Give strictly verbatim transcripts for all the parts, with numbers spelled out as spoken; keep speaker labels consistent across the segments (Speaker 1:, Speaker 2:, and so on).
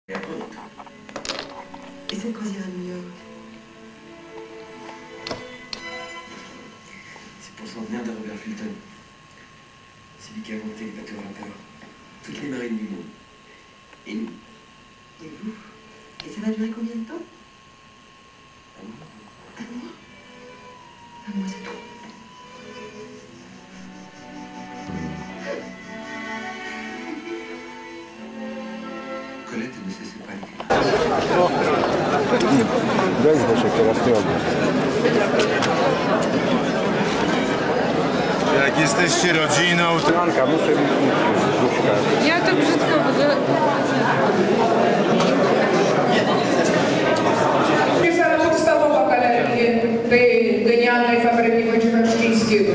Speaker 1: Et c'est croisière à New York.
Speaker 2: C'est pour centenaire de Robert Fulton. C'est lui qui a inventé les bateaux vapeur. Toutes les marines du monde. Et nous.
Speaker 1: Et vous? Et ça va durer combien de temps?
Speaker 2: Un mois.
Speaker 1: Un mois? Un mois, c'est trop.
Speaker 2: Colette ne cessait pas d'écrire.
Speaker 3: Wezmę się teraz robię.
Speaker 4: Jak jesteście rodziną, to...
Speaker 3: Anka, muszę mi szukać.
Speaker 5: Ja to brzydko wygląda.
Speaker 6: Pisana podstawowa galerii tej genialnej fabryki Wojciecha Szczyńskiego.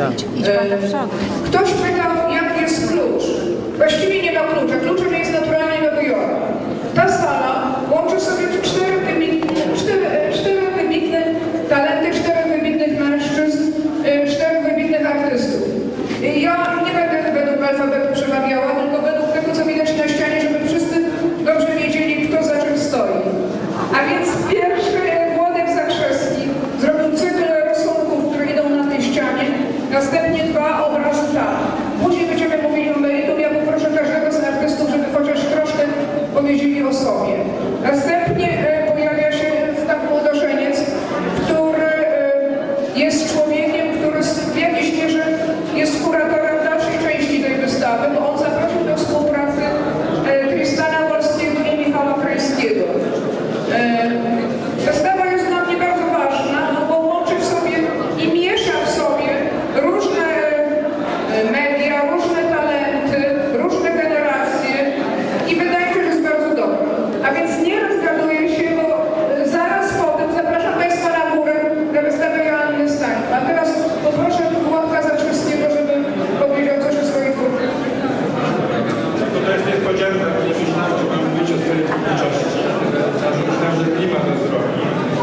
Speaker 6: Ktoś pytał, jak jest klucz. Właściwie nie ma klucza. Kluczem jest naturalnie Nowy Jork. Ta sala łączy sobie cztery wybitne, cztery, cztery wybitne talenty, czterech wybitnych mężczyzn, czterech wybitnych artystów. Ja nie będę według alfabetu przemawiała, tylko według tego, co widać na ścianie, żeby wszyscy dobrze wiedzieli, kto za czym stoi. A więc pierwszy Włodek Zakrzewski zrobił cykl rysunków, które idą na tej ścianie, następnie dwa obrazy tam. Później będziemy mówili o meritum. Ja poproszę każdego z artystów, żeby chociaż troszkę powiedzieli o sobie. Następnie e, pojawia się tak młodożeniec, który e, jest człowiekiem, który w jakiejś mierze jest kuratorem dalszej części tej wystawy, bo on zaprosił do współpracy e, Tristana Wolskiego i Michała Kryńskiego. E, wystawa jest dla mnie bardzo ważna, no bo łączy w sobie i miesza w sobie różne e, media, różne talenty, różne generacje i wydaje mi się, że jest bardzo dobra. A więc nie rozgaduję się, bo zaraz potem zapraszam Państwa na górę na wystawę Joanny Stań. A teraz poproszę Włodka Zakrzewskiego, żeby powiedział coś o swojej twórczości.
Speaker 7: To jest niespodzianka, bo nie myślałem, że mam mówić o swojej twórczości. Myślałem, że klimat to zrobi.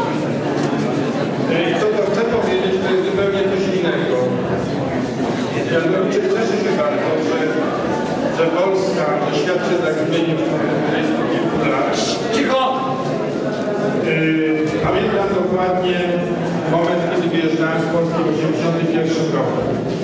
Speaker 7: I to, co chcę powiedzieć, to jest zupełnie coś innego. Mianowicie cieszę się bardzo, że, że Polska doświadczy tak zmienił lat. Cicho! Yy, pamiętam dokładnie moment, kiedy wyjeżdżałem z Polski w osiemdziesiątym pierwszym roku.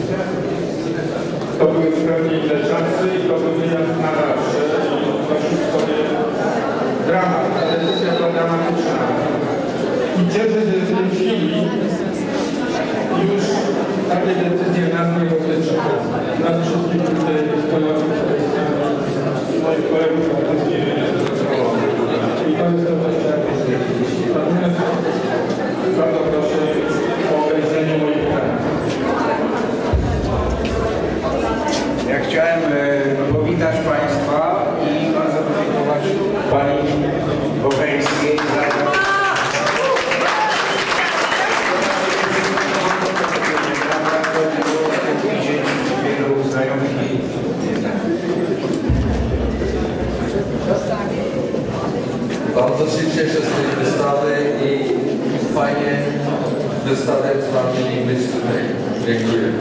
Speaker 7: To były zupełnie inne czasy i to był wyjazd na zawsze i to wszystko jest dramat, decyzja była dramatyczna. I cieszę się, że w tej chwili już takie decyzje nas nie dotyczą. Nas wszystkich tutaj stojących moich kolegów i to jest to, co chciałem powiedzieć. Natomiast bardzo proszę o określenie moich pytań.
Speaker 8: Ja chciałem e, powitać Państwa i bardzo podziękować Pani Bocheńskiej za widzieć wielu znajomych i
Speaker 9: Bardzo się cieszę z tej wystawy i fajnie wystawę z Wami być tutaj. Dziękuję.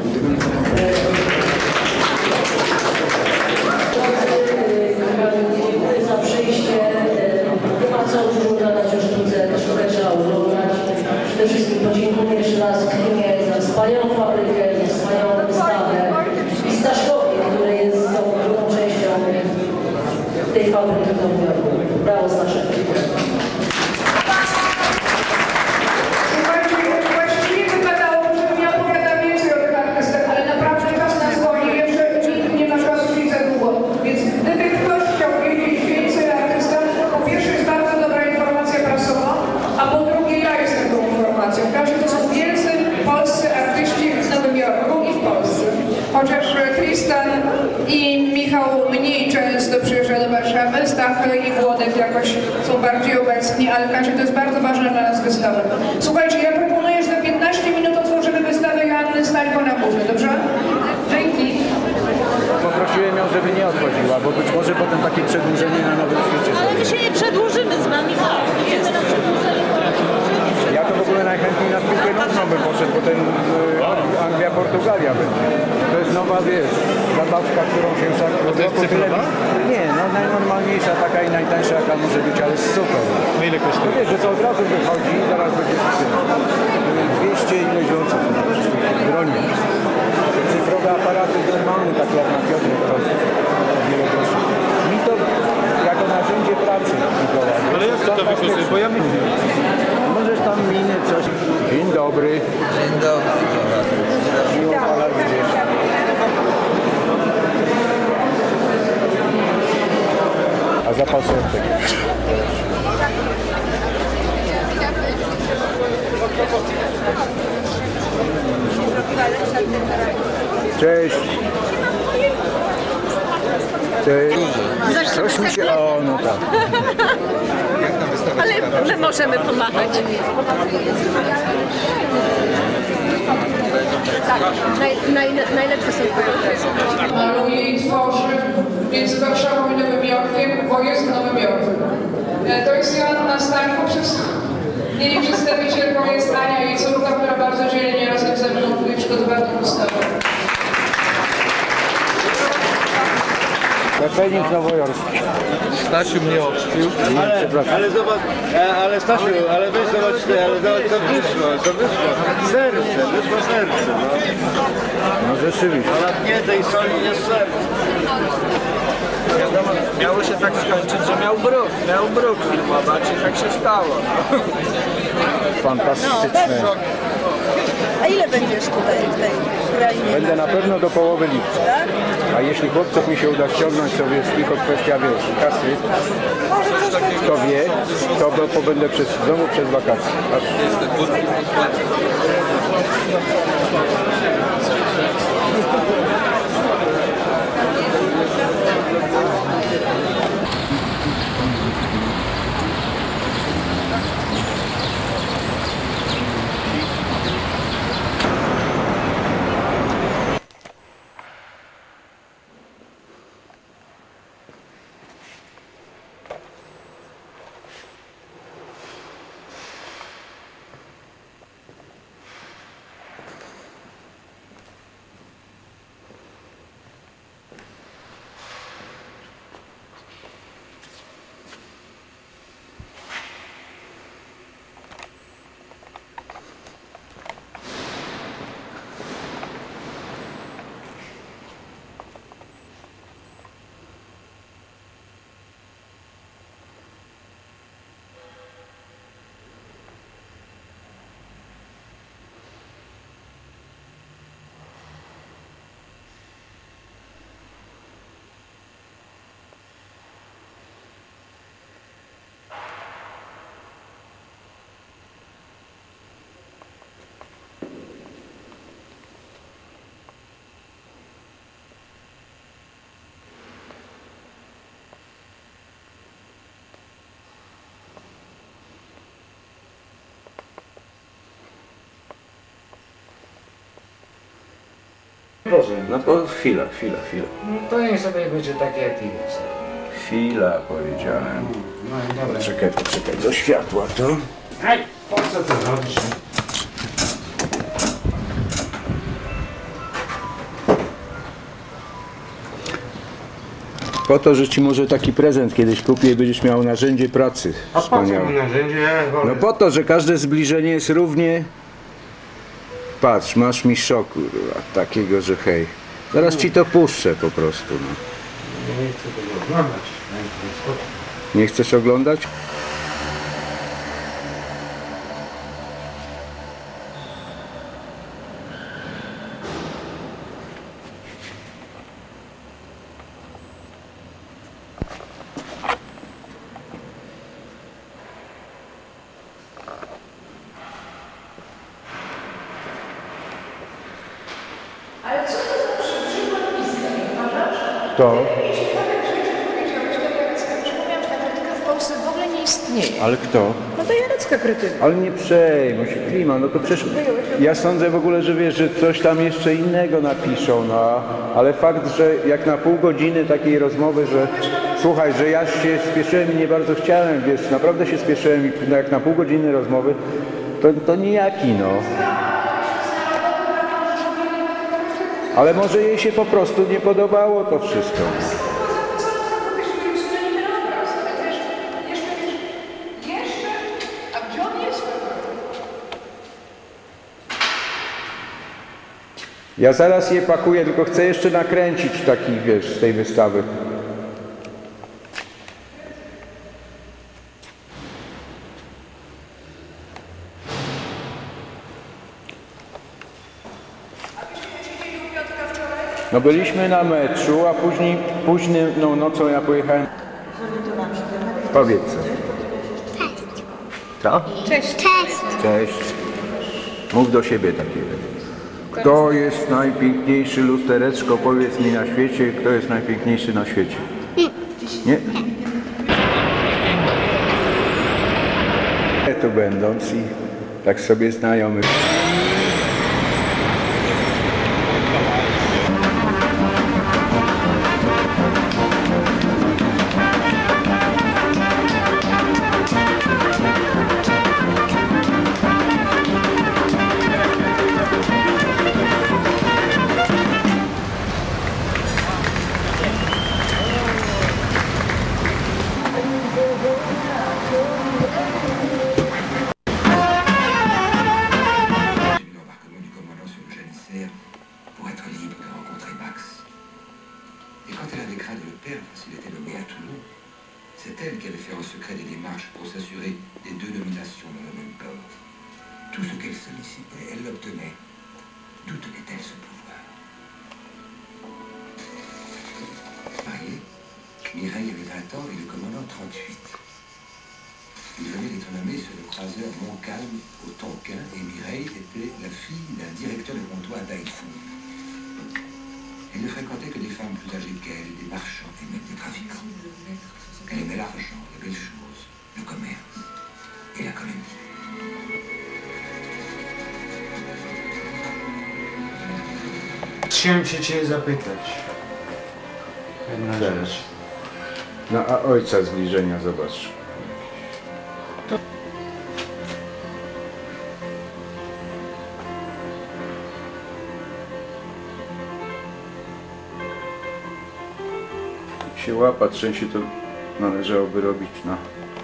Speaker 10: Dziękuję za przyjście. Nie ma co już oglądać o sztuce, sztukę trzeba oglądać. Przede wszystkim podziękuję jeszcze raz Klimie za wspaniałą fabrykę, za wspaniałą wystawę i Staszkowi, który jest tą drugą częścią tej fabryki w Nowym Jorku. Brawo, Staszek.
Speaker 6: Właściwie wypadało, żebym ja opowiadał więcej o tych artystach, ale naprawdę czas nas goni, jeszcze nikt nie ma czasu mieć za długo. Więc gdyby ktoś chciał wiedzieć więcej o artystach, po pierwsze jest bardzo dobra informacja prasowa, a po drugie ja jestem tą informacją. Każdy to są wielcy polscy artyści w Nowym Jorku i w Polsce. Chociaż Tristan i Michał mniej często przyjeżdża do Warszawy, Stach i Włodek jakoś są bardziej obecni, ale Kasia, to jest bardzo ważna dla nas wystawa. Słuchajcie, ja proponuję, że za piętnaście minut otworzymy wystawę Joanny Stańko na górze, dobrze? Dzięki.
Speaker 3: Poprosiłem ją, żeby nie odchodziła, bo być może potem takie przedłużenie na Nowym Świecie.
Speaker 5: Ale my się nie przedłużymy z Wami.
Speaker 3: Ja to w ogóle najchętniej na troszkę nudno by poszedł, bo ten e, Anglia-Portugalia będzie. To jest nowa, wiesz, zabawka, którą się sam...
Speaker 4: To jest cyfrowa?
Speaker 3: Nie, no najnormalniejsza taka i najtańsza jaka może być, ale super.
Speaker 4: No ile kosztuje?
Speaker 3: Wiesz, że to od razu wychodzi i zaraz będzie w tym. dwieście ileś osób broni. Cyfrowe aparaty normalne, takie jak na Piotrek, to wiele groszy. Mi to jako narzędzie pracy Mikołaj.
Speaker 4: Ale jak to wykorzystać? Bo ja my...
Speaker 3: Możesz tam miny, coś. Dzień dobry.
Speaker 8: Dzień dobry.
Speaker 3: Miło pana widzieć. A zapal sortek. Cześć. Cześć. Coś mi się... O, no tak.
Speaker 5: Ale my możemy pomachać. Tak, naj, naj, najlepsze są twoje.
Speaker 6: Maluje i tworzy między Warszawą i Nowym Jorkiem, bo jest Nowym Jorkiem. E, To jest Joanna Stańko, przez... mieli przedstawicielką jest Ania, jej córka, która bardzo dzielnie razem ze mną tutaj przygotowała tę ustawę.
Speaker 3: Naczelnik nowojorski.
Speaker 9: Stasiu mnie obcił.
Speaker 3: Ale,
Speaker 11: Ale zobacz, e, ale Stasiu, ale weź zobacz, ty, ale zobacz, to wyszło, to wyszło. Serce, wyszło serce, no.
Speaker 3: no rzeczywiście.
Speaker 11: A nie tej soli jest serce.
Speaker 8: Wiadomo, miało się tak skończyć, że miał bruk, miał bruk filmować i tak się stało.
Speaker 3: Fantastyczne.
Speaker 5: A ile będziesz tutaj w tej krainie?
Speaker 3: Będę na pewno do połowy lipca. A jeśli chłopców mi się uda ściągnąć sobie, jest tylko kwestia, wiesz, kasy, kto wie, to bo- pobędę przez, znowu przez wakacje. Aż...
Speaker 8: No to chwila, chwila, chwila.
Speaker 12: No to niech sobie będzie takie jak jest.
Speaker 8: Chwila, powiedziałem.
Speaker 12: No i dobra.
Speaker 3: Poczekaj, poczekaj, do światła to.
Speaker 12: Aj, po co to robisz?
Speaker 3: Po to, że ci może taki prezent kiedyś kupię i będziesz miał narzędzie pracy.
Speaker 12: A po co
Speaker 3: Wspaniałe.
Speaker 12: mi narzędzie? Ja wolę.
Speaker 3: No po to, że każde zbliżenie jest równie... Patrz, masz mi szoku, kurwa, takiego, że hej. Zaraz ci to puszczę po prostu, no.
Speaker 12: Nie chcę tego oglądać.
Speaker 3: Nie chcesz oglądać?
Speaker 6: Ale co to za przybrzydła pizza, nie uważasz?
Speaker 3: To.
Speaker 5: W Polsce w ogóle nie istnieje.
Speaker 3: Ale kto?
Speaker 5: No to Jarecka Kretyna.
Speaker 3: Ale nie przejmuj się, klima, no to przecież ja sądzę w ogóle, że wiesz, że coś tam jeszcze innego napiszą, no ale fakt, że jak na pół godziny takiej rozmowy, że słuchaj, że ja się spieszyłem i nie bardzo chciałem, wiesz, naprawdę się spieszyłem i jak na pół godziny rozmowy, to, to nijaki, no. Ale może jej się po prostu nie podobało to wszystko. Ja zaraz je pakuję, tylko chcę jeszcze nakręcić taki, wiesz, z tej wystawy. No byliśmy na meczu, a później, późną nocą ja pojechałem. Powiedz co. Co?
Speaker 13: Cześć. Cześć.
Speaker 3: Cześć. Mów do siebie takiego. Kto jest najpiękniejszy, lustereczko, powiedz mi na świecie, kto jest najpiękniejszy na świecie? Nie? Nie? Tu będąc i tak sobie znajomy.
Speaker 2: pour être libre de rencontrer Max. Et quand elle avait craint de le perdre s'il était nommé à Toulon, c'est elle qui avait fait en secret des démarches pour s'assurer des deux nominations dans le même corps. Tout ce qu'elle sollicitait, elle l'obtenait. D'où tenait-elle ce pouvoir? Mariée, Mireille avait vingt ans et le commandant trente-huit. Il venait d'être nommé sur le croiseur Montcalm au Tonkin et Mireille était la fille d'un directeur de comptoir d'Haïfou. Elle ne fréquentait que des femmes plus âgées qu'elle, des marchands et même des trafiquants. Elle aimait l'argent, les belles choses, le commerce et la colonie.
Speaker 12: Chciałem się cię zapytać. Jedna rzecz.
Speaker 3: No a ojca zbliżenia zobacz. Jak się łapa trzęsie, to należałoby robić na...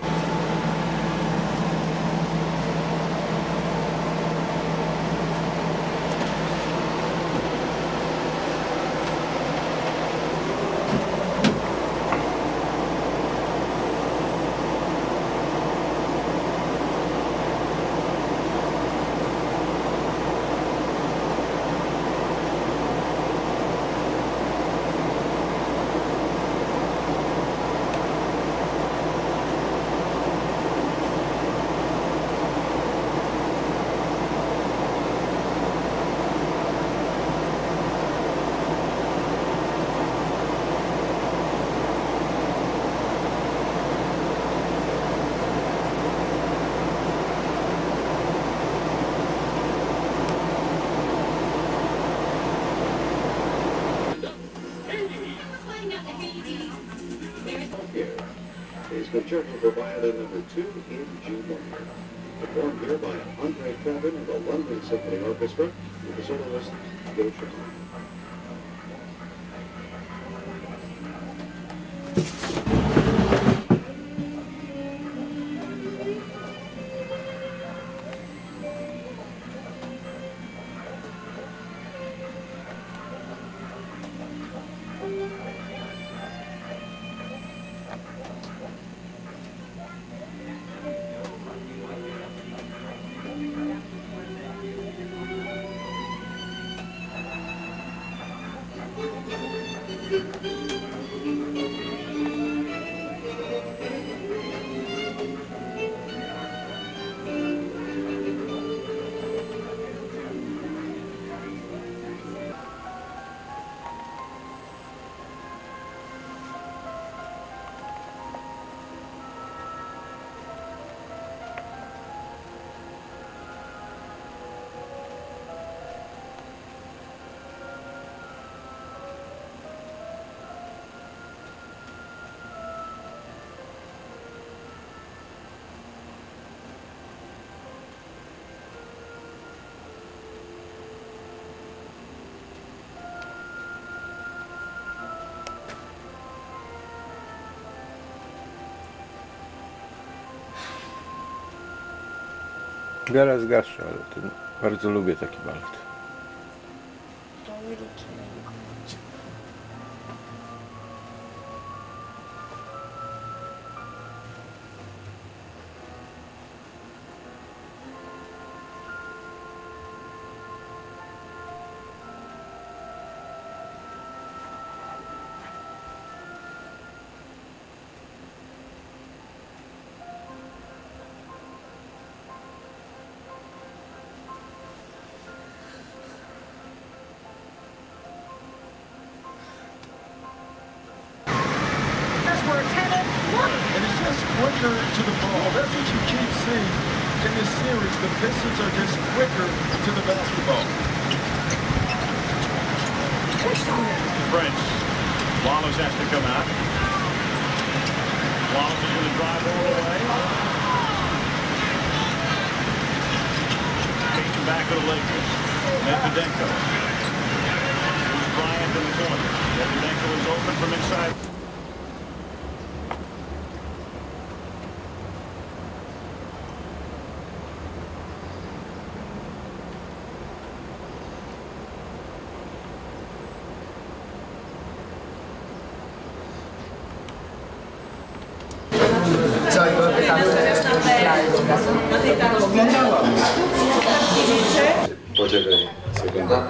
Speaker 14: is concerto for violin number two in G minor, performed here by Andre Kevin and the London Symphony Orchestra with the soloist Joe Sherman.
Speaker 3: Wiara zgasza, ale to bardzo lubię taki balet.
Speaker 13: And it's just quicker to the ball. That's what you keep seeing in this series. The Pistons are just quicker to the basketball.
Speaker 15: French. Wallace has to come out. Wallace is going to drive all the way. Taken back to the Lakers. Medvedenko. Here's Bryant in the corner. Medvedenko is open from inside.
Speaker 16: Co, i były tam
Speaker 9: Poczekaj, sekunda.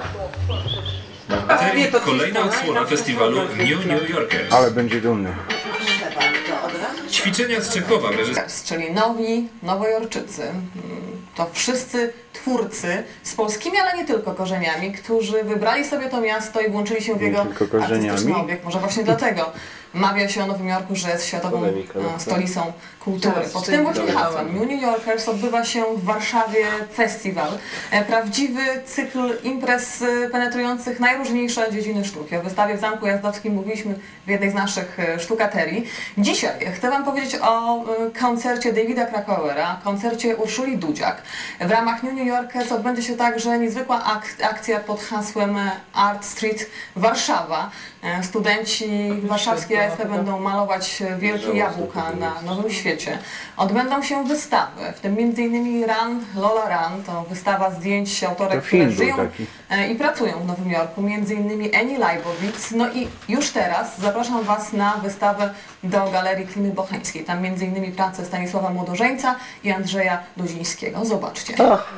Speaker 17: Kolejna odsłona festiwalu New New Yorkers.
Speaker 3: Ale będzie dumny.
Speaker 17: Ćwiczenia z Czechowa,
Speaker 18: czyli nowi nowojorczycy. To wszyscy twórcy z polskimi, ale nie tylko korzeniami, którzy wybrali sobie to miasto i włączyli się w jego artystyczny obiekt. Może właśnie dlatego mawia się o Nowym Jorku, że jest światową stolicą kultury. Pod tym właśnie hasłem New New Yorkers odbywa się w Warszawie festiwal. Prawdziwy cykl imprez penetrujących najróżniejsze dziedziny sztuki. O wystawie w Zamku Jazdowskim mówiliśmy w jednej z naszych sztukaterii. Dzisiaj chcę Wam powiedzieć o koncercie Davida Krakauera, koncercie Urszuli Dudziak. W ramach New New Yorkers odbędzie się także niezwykła ak akcja pod hasłem Art Street Warszawa. Studenci warszawskiej A S P będą malować wielkie jabłka na Nowym Świecie. Odbędą się wystawy, w tym między innymi Run, Lola Run, to wystawa zdjęć autorek, które żyją i pracują w Nowym Jorku, między innymi Eni Leibowitz. No i już teraz zapraszam Was na wystawę do Galerii Klimy Bocheńskiej. Tam między innymi prace Stanisława Młodożeńca i Andrzeja Dudzińskiego. Zobaczcie.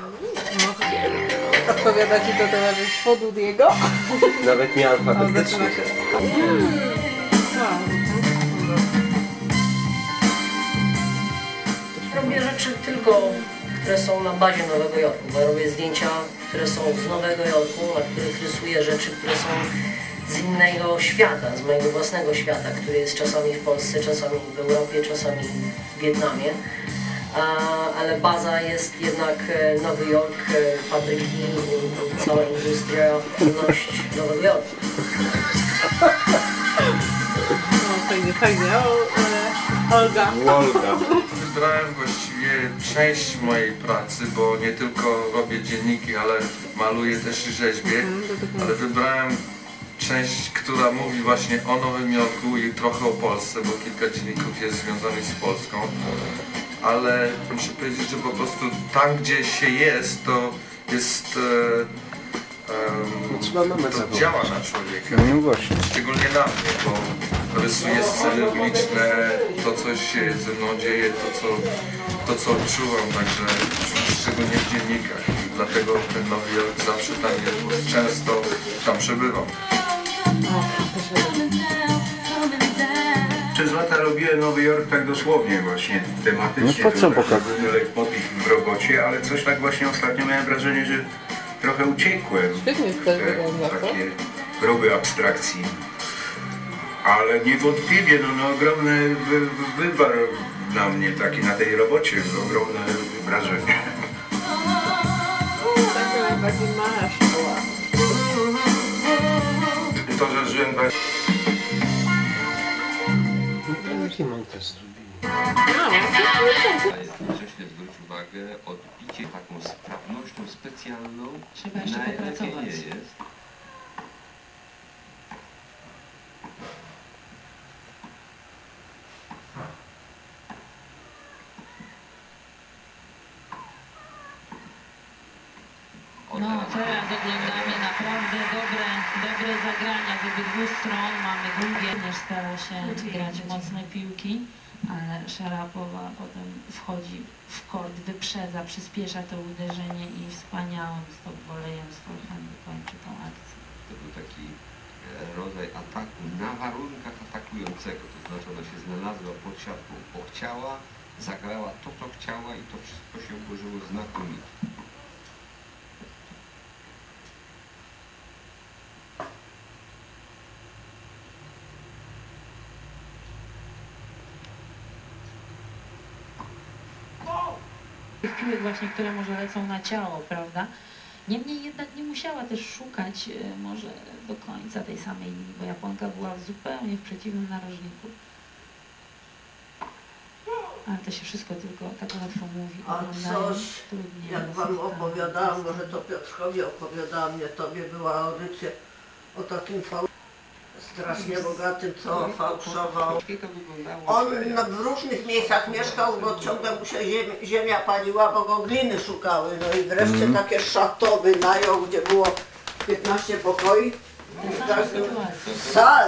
Speaker 5: Odpowiada Ci to towarzystwo Dudiego?
Speaker 11: Nawet nie alfabetycznie.
Speaker 10: Robię rzeczy tylko, które są na bazie Nowego Jorku, bo ja robię zdjęcia, które są z Nowego Jorku, na których rysuję rzeczy, które są z innego świata, z mojego własnego świata, który jest czasami w Polsce, czasami w Europie, czasami w Wietnamie. Ale baza jest jednak Nowy Jork, fabryki, cała industria, żywność Nowego Jorku.
Speaker 5: No fajnie, fajnie. O, e, Olga.
Speaker 7: Olga. Wybrałem właściwie część mojej pracy, bo nie tylko robię dzienniki, ale maluję też i rzeźbię, ale wybrałem część, która mówi właśnie o Nowym Jorku i trochę o Polsce, bo kilka dzienników jest związanych z Polską. Ale muszę powiedzieć, że po prostu tam, gdzie się jest, to jest... E, um, to działa na człowieka.
Speaker 3: No właśnie.
Speaker 7: Szczególnie na mnie, bo rysuję sceny uliczne, to co się ze mną dzieje, to co, to, co odczuwam, także szczególnie w dziennikach. I dlatego ten Nowy Jork zawsze tam jest, często tam przebywam.
Speaker 12: Przez lata robiłem Nowy Jork tak dosłownie właśnie, tematycznie.
Speaker 3: No po co pokazać?
Speaker 12: Leitmotiv w robocie, ale coś tak właśnie ostatnio miałem wrażenie, że trochę uciekłem w te takie groby abstrakcji. Ale niewątpliwie no, no ogromny wy, wy, wywar na mnie taki, na tej robocie, ogromne wrażenie.
Speaker 5: Taka bardziej mała szkoła.
Speaker 7: To, że żyłem
Speaker 11: Jaki montaż zrobili?
Speaker 19: Wcześniej zwróć uwagę, odbicie taką sprawnością specjalną,
Speaker 20: trzeba jeszcze popracować.
Speaker 19: Nie jest.
Speaker 16: No, teraz oglądamy naprawdę dobre, dobre zagrania z obydwu stron. Mamy długie, też stara się grać mocne piłki, ale Szarapowa potem wchodzi w kort, wyprzedza, przyspiesza to uderzenie i wspaniałym stop volleyem z forehandu kończy tą akcję.
Speaker 19: To był taki rodzaj ataku na warunkach atakującego, to znaczy ona się znalazła pod siatką, bo chciała, zagrała to, co chciała i to wszystko się ułożyło znakomicie.
Speaker 16: Piłek właśnie, które może lecą na ciało, prawda? Niemniej jednak nie musiała też szukać e, może do końca tej samej linii, bo Japonka była zupełnie w przeciwnym narożniku. Ale to się wszystko tylko tak łatwo mówi.
Speaker 20: A coś, jak wam opowiadałam, może to Piotrkowi opowiadałam, nie tobie, była audycja o takim fał... strasznie bogatym, co fałszował. On w różnych miejscach mieszkał, bo ciągle mu się ziemia, ziemia paliła, bo go gliny szukały. No i wreszcie mm. takie szato wynajął, gdzie było piętnaście pokoi. W każdym sal.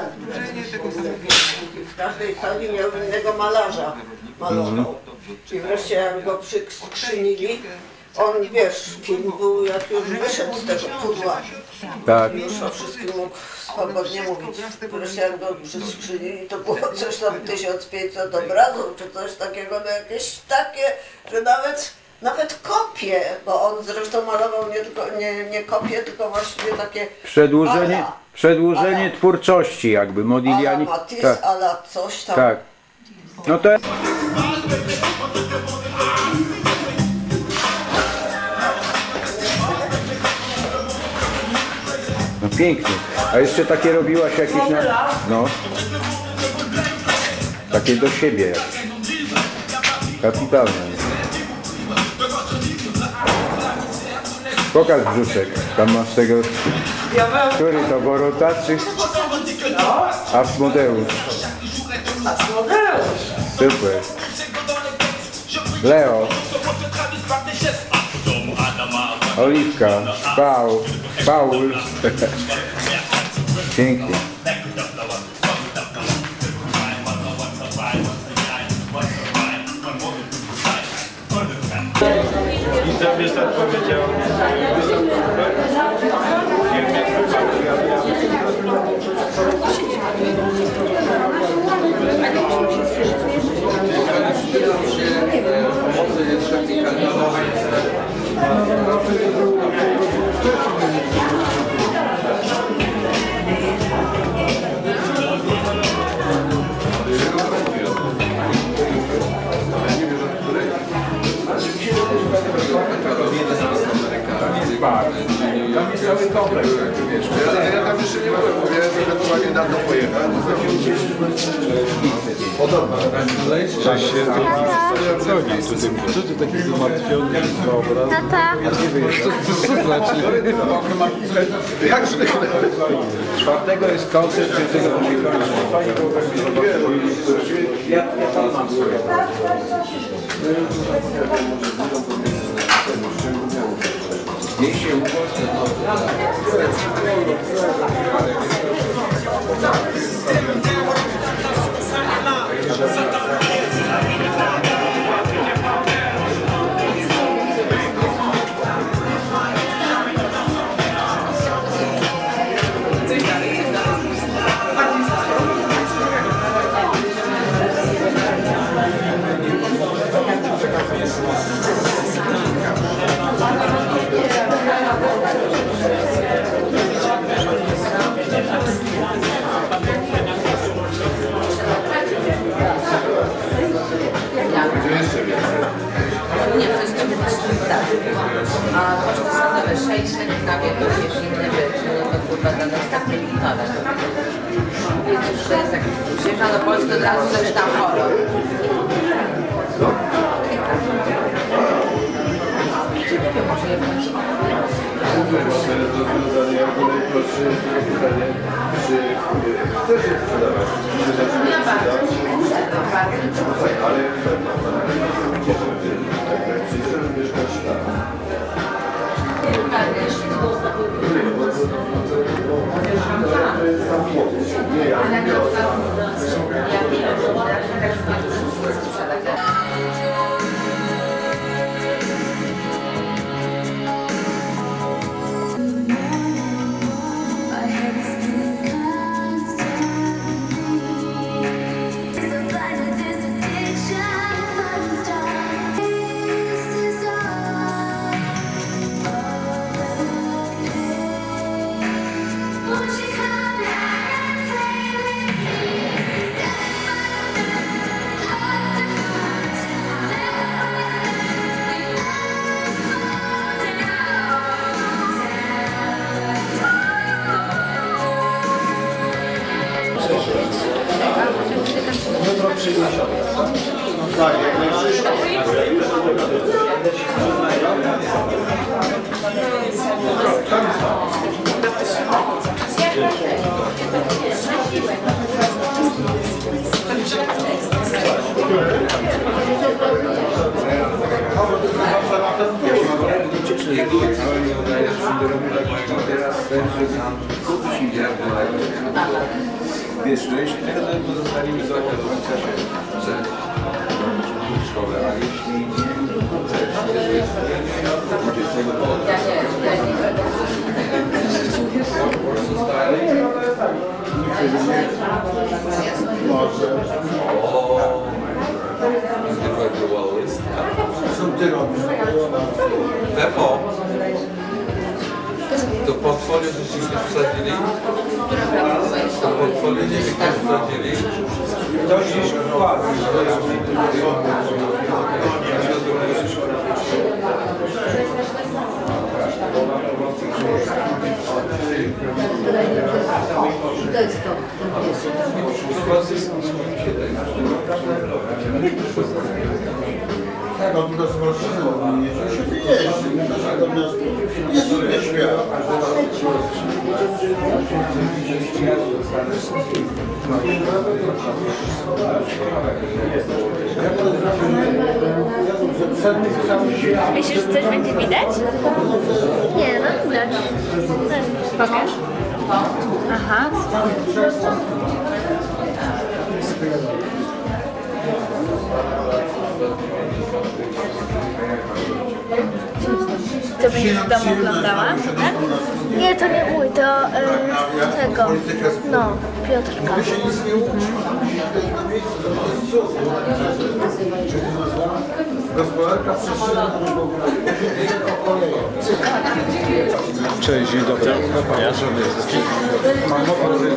Speaker 20: W każdej sali miał innego malarza malował. I wreszcie jak go przykrzynili, on, wiesz, film był, jak już wyszedł z tego pudła.
Speaker 3: Tak.
Speaker 20: Już o wszystkim mógł swobodnie mówić. Wreszcie jak go przykrzynili, to było coś tam tysiąc pięćset obrazów, czy coś takiego, no jakieś takie, że nawet, nawet kopie, bo on zresztą malował nie, tylko, nie, nie kopie, tylko właściwie takie
Speaker 3: Przedłużenie,
Speaker 20: ala,
Speaker 3: przedłużenie
Speaker 20: ala,
Speaker 3: twórczości jakby, Modigliani.
Speaker 20: Ala Matisse,
Speaker 3: tak.
Speaker 20: ala coś tam.
Speaker 3: Tak. No to... No pięknie. A jeszcze takie robiłaś jakieś na... No. Takie do siebie jakieś. Kapitalne. Pokaż brzuszek. Tam masz tego... Który to? Borota czy... Asmodeusz.
Speaker 20: Asmodeusz.
Speaker 3: Super. Leo. Oliwka. Paul. Paul. Pięknie.
Speaker 4: I sobie tak powiedział.
Speaker 2: Tam jest cały kompleks. Ja, ja tam jeszcze nie byłem, mówię, że ewentualnie na to pojechać. Podobno.
Speaker 4: Cześć się tu co ty taki zmartwiony za obraz?
Speaker 21: Tata.
Speaker 4: Co to znaczy?
Speaker 2: Jak zwykle.
Speaker 3: Czwartego jest koncert, piątego musi kończyć. Fajnie było tak mi zobaczyć. Ja tam mam swoje. Jeśli
Speaker 22: Nie, to jest tak. A koszty stanowe sześćset na wielu, wiesz, inne rzeczy, no to kurwa za następny nowe. Więc już to jest tak, przyjeżdża do Polski, od razu zaczynam horror. Ciekawe, może je wchodzi.
Speaker 2: Rozwiązanie jako najprostsze jest pytanie, czy chcesz je sprzedawać?
Speaker 22: Ja bardzo chcę, no bardzo.
Speaker 2: Ale pewno, tak jak przyjdziesz mieszkać tam. Wiesz, że jeśli tego pozostaniemy do końca szkoły, a jeśli nie,
Speaker 9: Pepo, to portfolio żeście wsadzili? To portfolio żeście wsadzili?
Speaker 3: Ktoś dziś wkładł.
Speaker 20: To jest to.
Speaker 1: Tak, on tylko zwrócił mnie, że się wyjeździ, natomiast jest inny świat.
Speaker 21: Myślisz, że coś będzie widać? Nie, no widać. Pokaż. Aha. Co będziesz w domu oglądała? Tak?
Speaker 23: Nie, to nie mój, to y, tego, no, Piotrka.
Speaker 4: Cześć, dzień dobry. Mam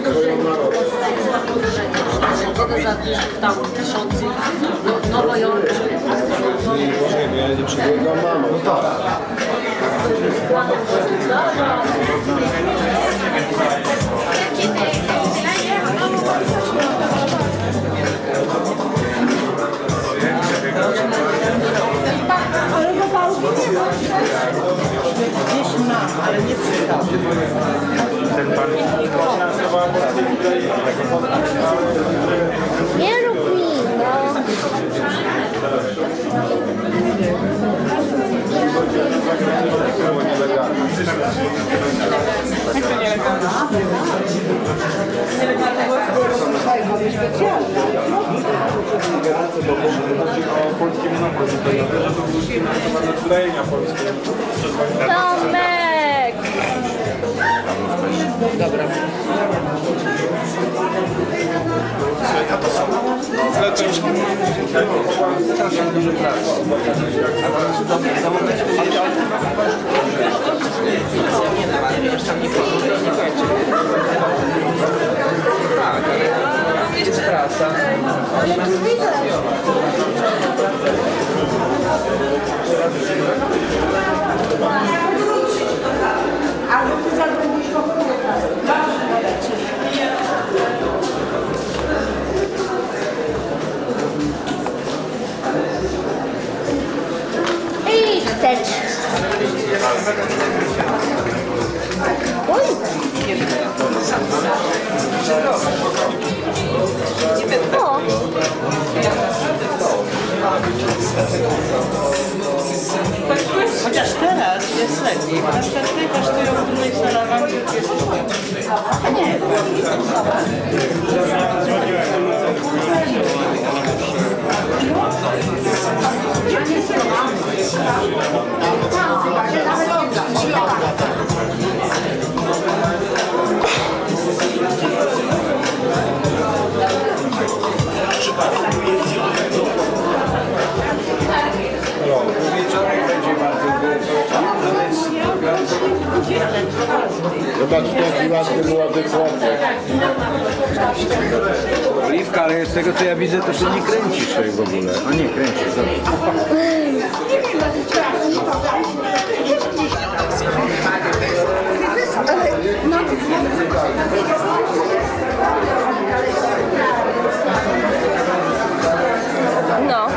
Speaker 10: Tam tysiące Nowojorczy.
Speaker 4: Ja nie przyglądam mam. No tak.
Speaker 20: Ale zapałki nie ma. Gdzieś ma, ale nie przydał.
Speaker 4: Ten pan
Speaker 23: Nie rób mi, no.
Speaker 21: Tomek!
Speaker 8: Dobra. A to są ciężkie. Strasznie dużo pracy. Nie no, ale już tam nie kończy. Tak, ale jest praca.
Speaker 23: Ale tu widać.
Speaker 20: Ale ty zadumujesz
Speaker 23: I wstecz. Oj. O.
Speaker 20: Chociaż teraz jest lepiej. Na przykład tutaj kosztują w innych salonach A nie.
Speaker 3: Wieczorem będzie bardzo
Speaker 1: Zobacz, jaki ładny młody chłopak.
Speaker 3: Oliwka, ale z tego co ja widzę, to ty nie kręcisz tej w ogóle. A nie, kręcisz, dobrze.
Speaker 5: No.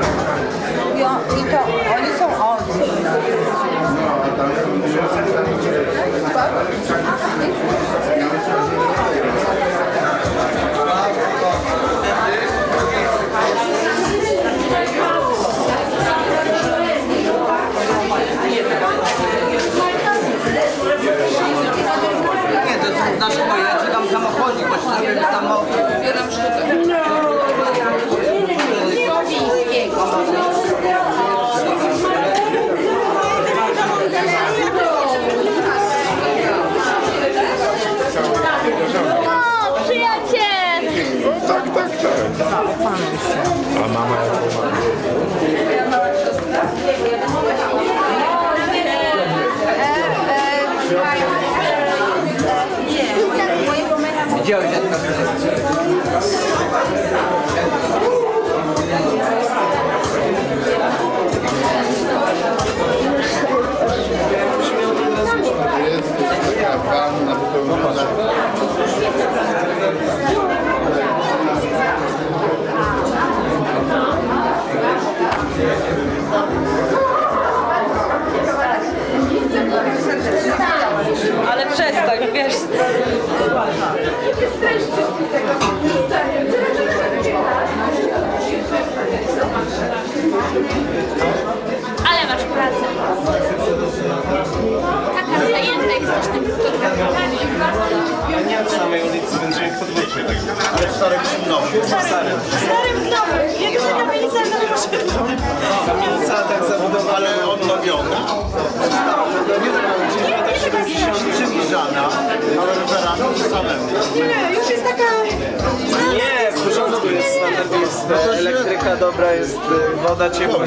Speaker 5: I, o, I to, oni są od.
Speaker 3: Gdzie ojciec?
Speaker 1: Jest taka wanna wypełniona.
Speaker 5: Ale przestań, wiesz.
Speaker 21: Ale masz pracę. Taka zajęta jesteś tym fotografowaniem.
Speaker 11: Ja nie od samej ulicy, więc żyję w podwórku.
Speaker 1: Ale w starym domu.
Speaker 5: W starym, w starym domu. Jak się kamienica, to muszę...
Speaker 11: Kamienica tak zabudowana.
Speaker 1: Ale odnowiona. Przymierzana, ale referendum samemu.
Speaker 5: Nie, już jest taka...
Speaker 11: Nie, w porządku jest standardowe. Elektryka dobra, jest woda ciepła.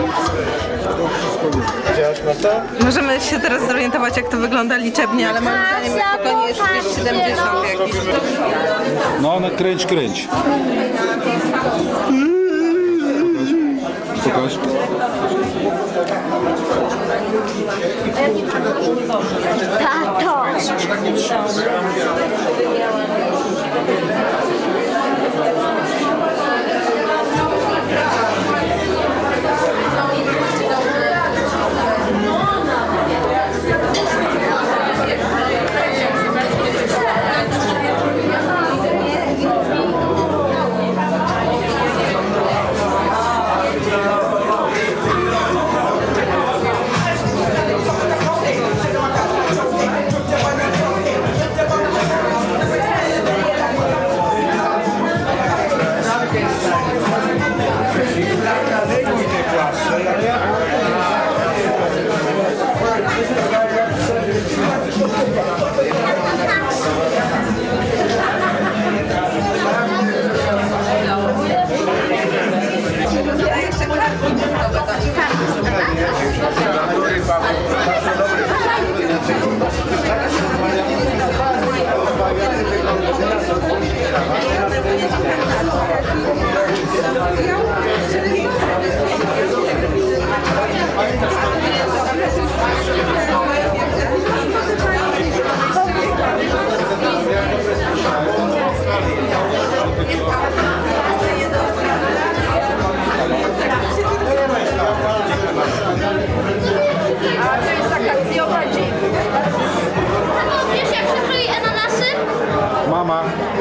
Speaker 11: Widziałaś na to?
Speaker 18: Możemy się teraz zorientować, jak to wygląda liczebnie, ale moim zdaniem spokojnie jest jakieś siedemdziesiąt jakiś.
Speaker 4: No, no kręć, kręć. Pokaż.
Speaker 21: Tato!
Speaker 4: Mama.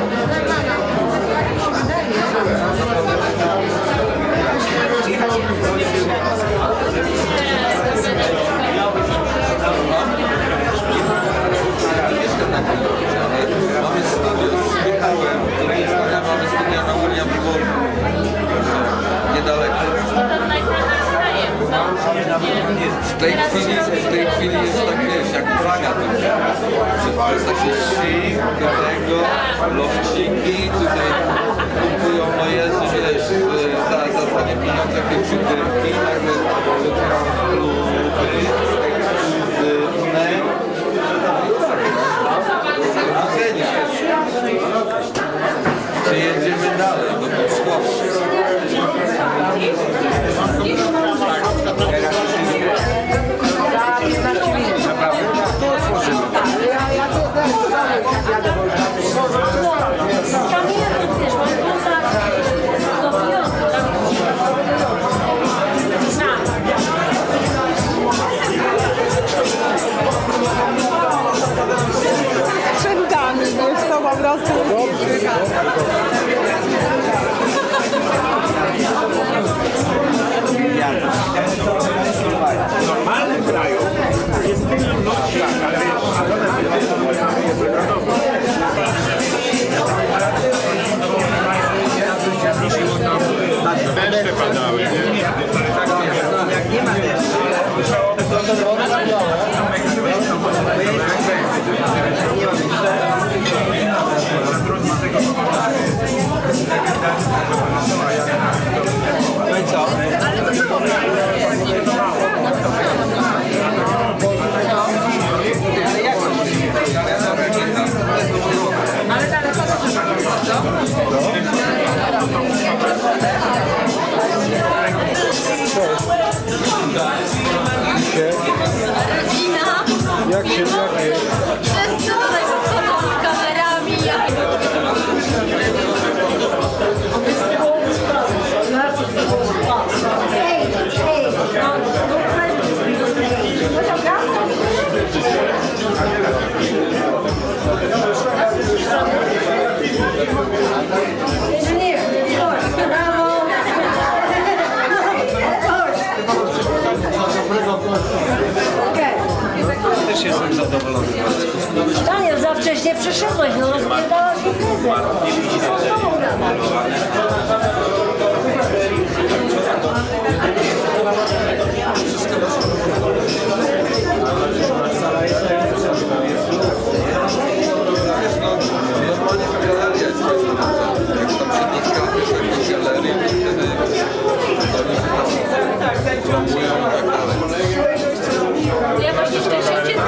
Speaker 9: Mamy studio z Michałem, mamy studia na William Worku, niedaleko. W tej chwili, w tej chwili jest tak, wiesz, jak Praga trochę. To jest takie szyk, do tego, lofciki, tutaj kupują, no Jezu, wiesz, za, za tanie pieniądze, takie przydyrki, nagle otwieram kluby, dywne. Do widzenia. Czy jedziemy dalej, do Piotrkowska?
Speaker 10: przyszedłeś, no rozpierdałaś imprezę.
Speaker 9: Normalnie to galeria jest fajna. Jak tam przednika też jakąś galerię, to wtedy oni promują i tak dalej.
Speaker 21: Ja właśnie wcześniej cię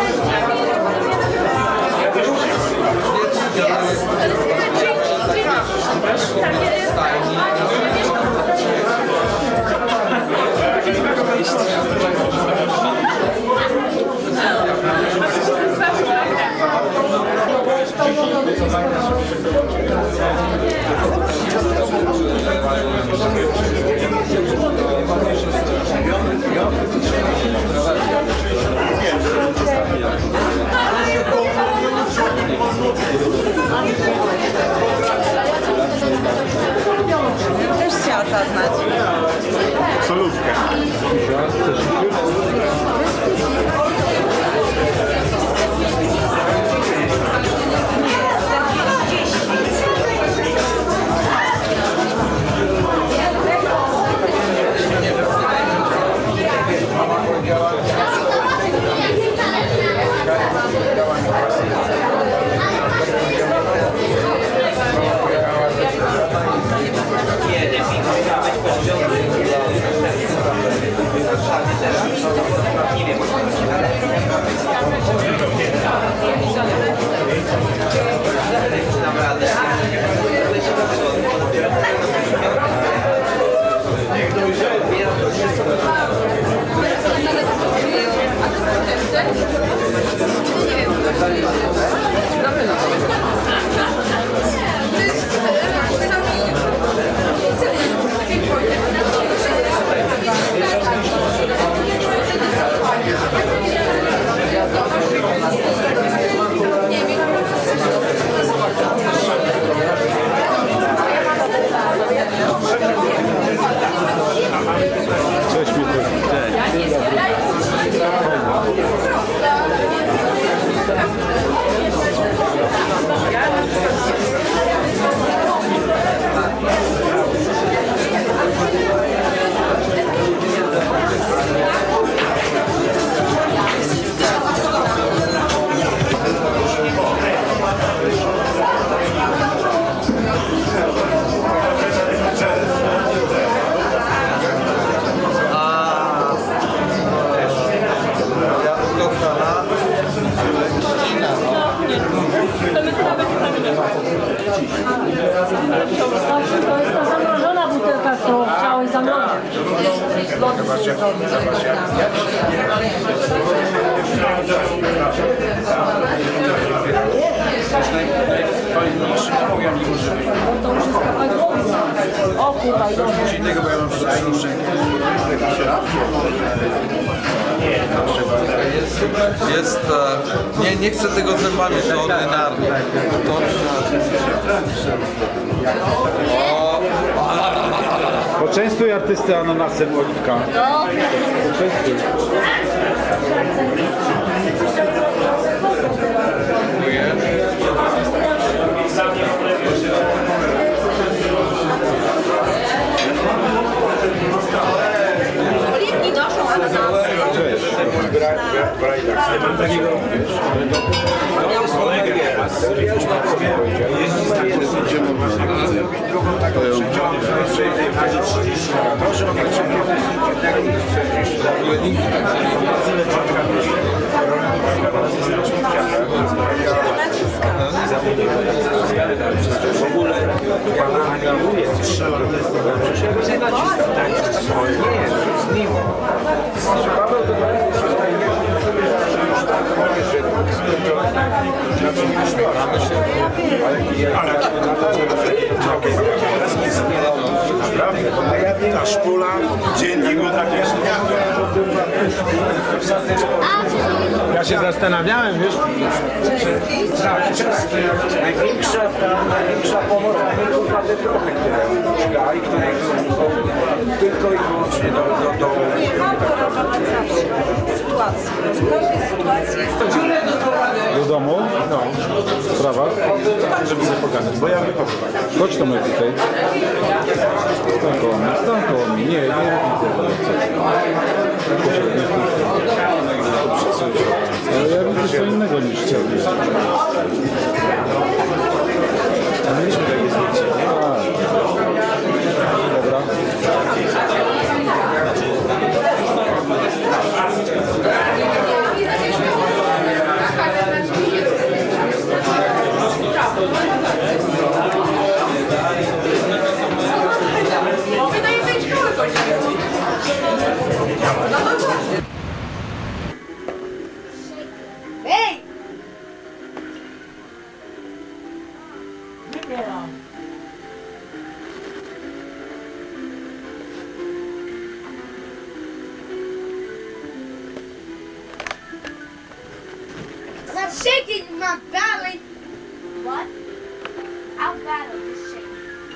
Speaker 5: Też chciała zaznać.
Speaker 15: Solówkę.
Speaker 4: Coś mi to...
Speaker 10: To jest ta zamrożona butelka, którą chciałeś zamrozić. To już jest kawałek głowy. O kurwa, i dobrze.
Speaker 15: Innego, bo ja mam przed szczękę.
Speaker 9: Jest, jest e, nie, nie chcę tego zębami, to ordynarne. To o,
Speaker 4: Poczęstuj artystę ananasem, Oliwka. Poczęstuj.
Speaker 9: dziękuję.
Speaker 5: Oliwki noszą ananasy.
Speaker 15: Miał kolegę. Ja już mam jeździć na kurs, będziemy zrobić drugą taką przeciągłą. Proszę o w ogóle pana angażuje trzy orkestry. Nie naciskam tak, nie, z nim. Paweł to już tak mówię, że uśmiechamy się, ale naprawdę, ta szpula dziennik był tak jest.
Speaker 3: Ja się zastanawiałem, wiesz,
Speaker 15: Tak, często największa, ta największa pomoc to były te trochę, które i które tylko i wyłącznie do... do, do
Speaker 5: sytuacji. W każdej sytuacji jest
Speaker 4: Do domu? No. Sprawa? Tak, żeby sobie pogadać, bo ja wychodzę. Chodź Tomek tutaj. Stań koło mnie, stań koło mnie. Nie, nie robię tego. Ale ja widzę co innego niż ciebie. A mieliśmy takie zdjęcie. Dobra.
Speaker 23: Hej! Stop shaking my belly. What? I'll battle this shaking.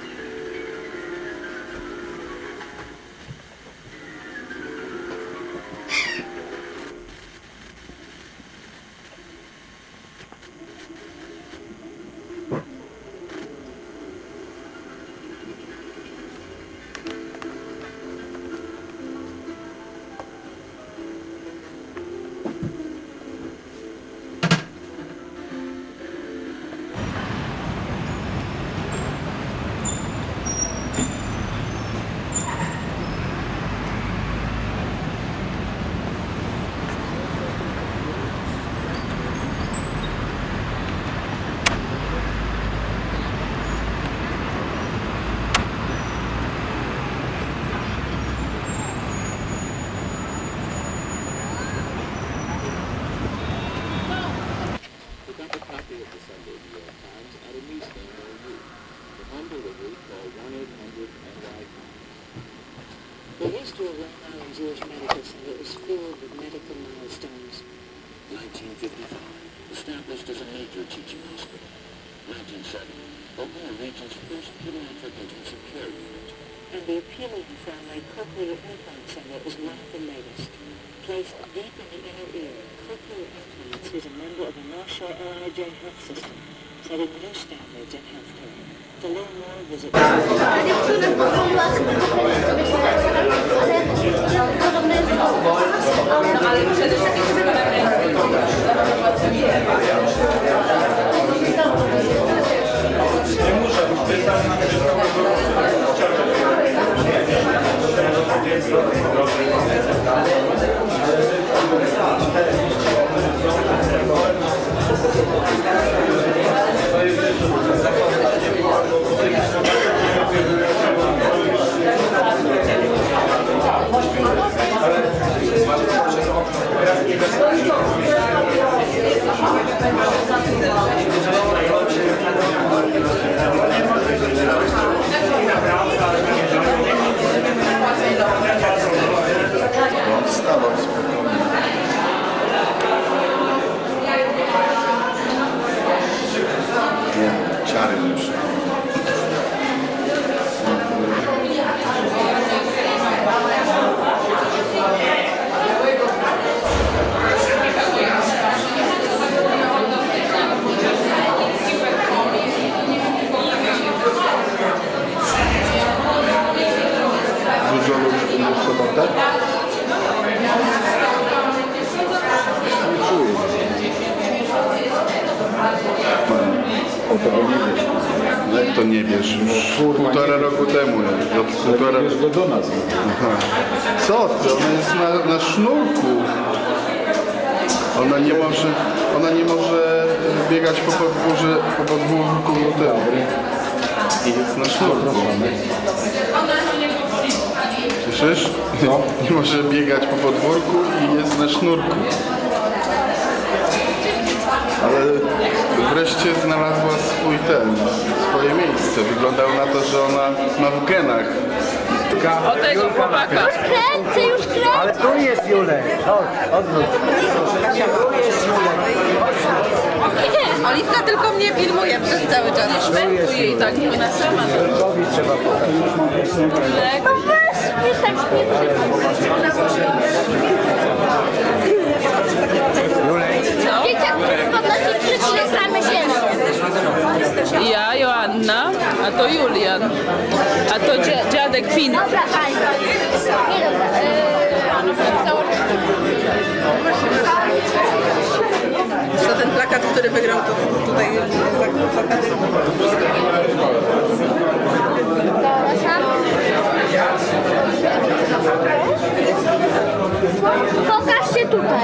Speaker 6: The history of Long Island Jewish Medical Center is filled with medical milestones. nineteen fifty-five, established as a major teaching hospital. nineteen seventy, Oklahoma Region's first pediatric intensive care unit. And the appealing family cochlear implant center is not the latest. Placed deep in the inner ear, cochlear implants is a member of the North Shore L I J health system, setting new standards in healthcare. To learn more, visit...
Speaker 1: Wstawał spokojnie. Nie, ciary muszę. Dużo ludzi będzie w sobotę? Nie czuję. O, tego nie wiesz. No jak to nie wiesz? Już półtora roku temu. Od półtora...
Speaker 4: go do nas.
Speaker 1: Aha. Co ty? Ona jest na, na sznurku. Ona nie może, ona nie może biegać po podwórze, po podwórku temu. I jest na sznurku. Słyszysz? No. Nie może biegać po podwórku i jest na sznurku. Ale wreszcie znalazła swój ten, swoje miejsce. Wyglądało na to, że ona ma w genach.
Speaker 8: O tego chłopaka.
Speaker 23: Już kręcę, już kręcę.
Speaker 3: Ale tu jest Julek. Chodź, odwróć. Tu jest Julek.
Speaker 18: Oliwka tylko mnie filmuje przez cały czas. Szwękuje i tak nie na sama.
Speaker 3: Julkowi trzeba pokazać.
Speaker 23: No weź mnie tak nie
Speaker 13: to Julian. A to dzia dziadek Pin.
Speaker 23: Dobra, pani. Nie dobra.
Speaker 5: Za ten plakat, który wygrał, to tutaj zakazany.
Speaker 23: Pokaż się tutaj.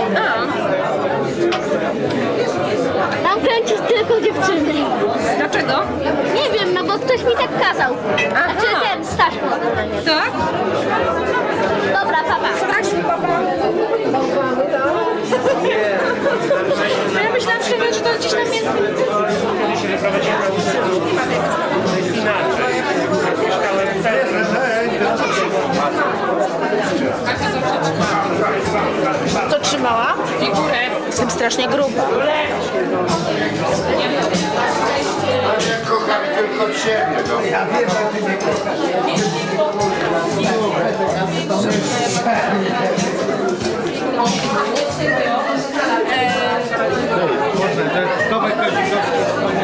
Speaker 23: Tam kręcisz tylko dziewczyny.
Speaker 13: Dlaczego?
Speaker 23: Nie wiem, no bo ktoś mi tak kazał. Znaczy ten Staś podobnie.
Speaker 13: Tak?
Speaker 23: Dobra, papa.
Speaker 13: Staś, papa. No ja myślałam, że, że to gdzieś tam jest.
Speaker 15: Kiedy się wyprowadziłem na Usylu, to jest inaczej. Mieszkałem w centrum.
Speaker 13: Co trzymała? Figurę. Jestem strasznie gruba.
Speaker 1: Ja kocham tylko ciebie, no. Ja wiem, że ty mnie kochasz.
Speaker 11: Tomek Kazikowski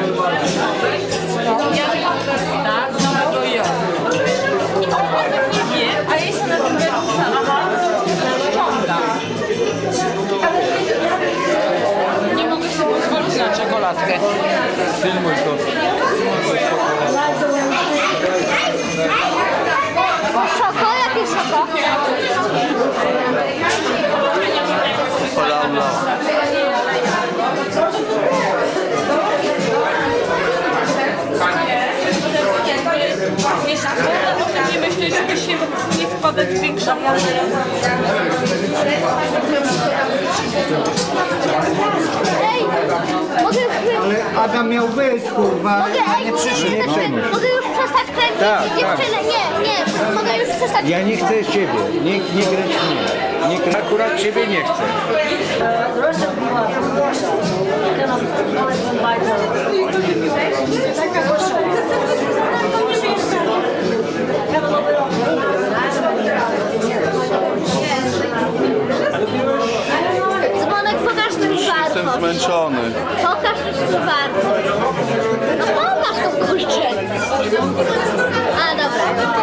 Speaker 13: Tak, no to ja. Nie, a jeśli na tym nie mogę sobie pozwolić na czekoladkę.
Speaker 11: Filmuj to.
Speaker 23: Szoko? Jakie szoko?
Speaker 11: Polana.
Speaker 13: Nie myślę, żeby się nie wpadać w większą
Speaker 23: Ej, mogę już...
Speaker 11: Ale Adam miał być, kurwa,
Speaker 23: Mogę, ej,
Speaker 11: nie przyszedł.
Speaker 23: mogę, mogę już przestać kręcić
Speaker 11: Tak,
Speaker 23: dziewczynę. Nie, nie, mogę już przestać.
Speaker 11: Ja nie chcę ciebie, nie, nie grać mnie. Nie, krę- akurat ciebie nie chcę.
Speaker 23: Dzwonek, pokaż mi wartość.
Speaker 1: Jestem zmęczony.
Speaker 23: Pokaż mi wartość. No pokaż tą kurczę. A, dobra.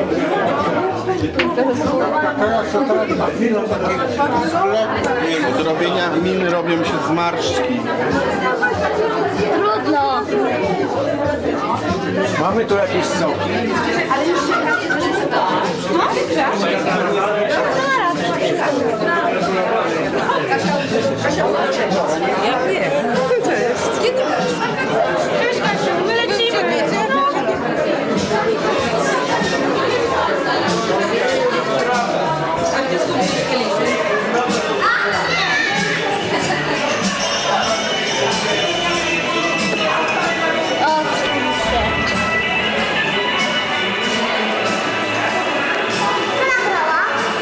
Speaker 1: Od robienia miny robią się zmarszczki.
Speaker 23: Trudno.
Speaker 11: Mamy tu jakieś soki?
Speaker 13: Ja wiem. Cześć. Kiedy masz? Cześć, Kasiu. My lecimy.
Speaker 23: O, oczywiście. Nagrała?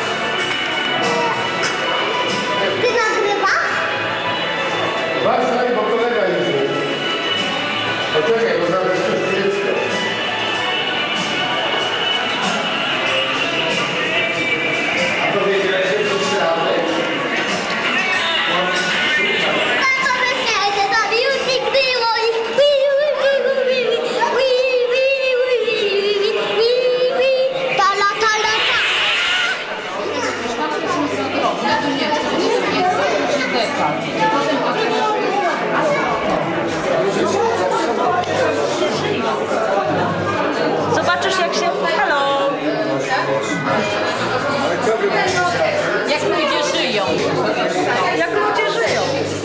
Speaker 23: Ty nagrywasz?
Speaker 1: Uważaj, bo kolega jedzie. Poczekaj, bo zaraz coś dziecko. A to wiedziałeś, że to trzeba.
Speaker 23: Tato wyśmiejcie, zabił nigdy moich. Wi, wi, wi, wi, wi, wi, wi, wi, wi, wi, wi, tala, tala, ta.
Speaker 13: Zobaczysz, jak się... Halo! Jak ludzie żyją. Jak ludzie żyją.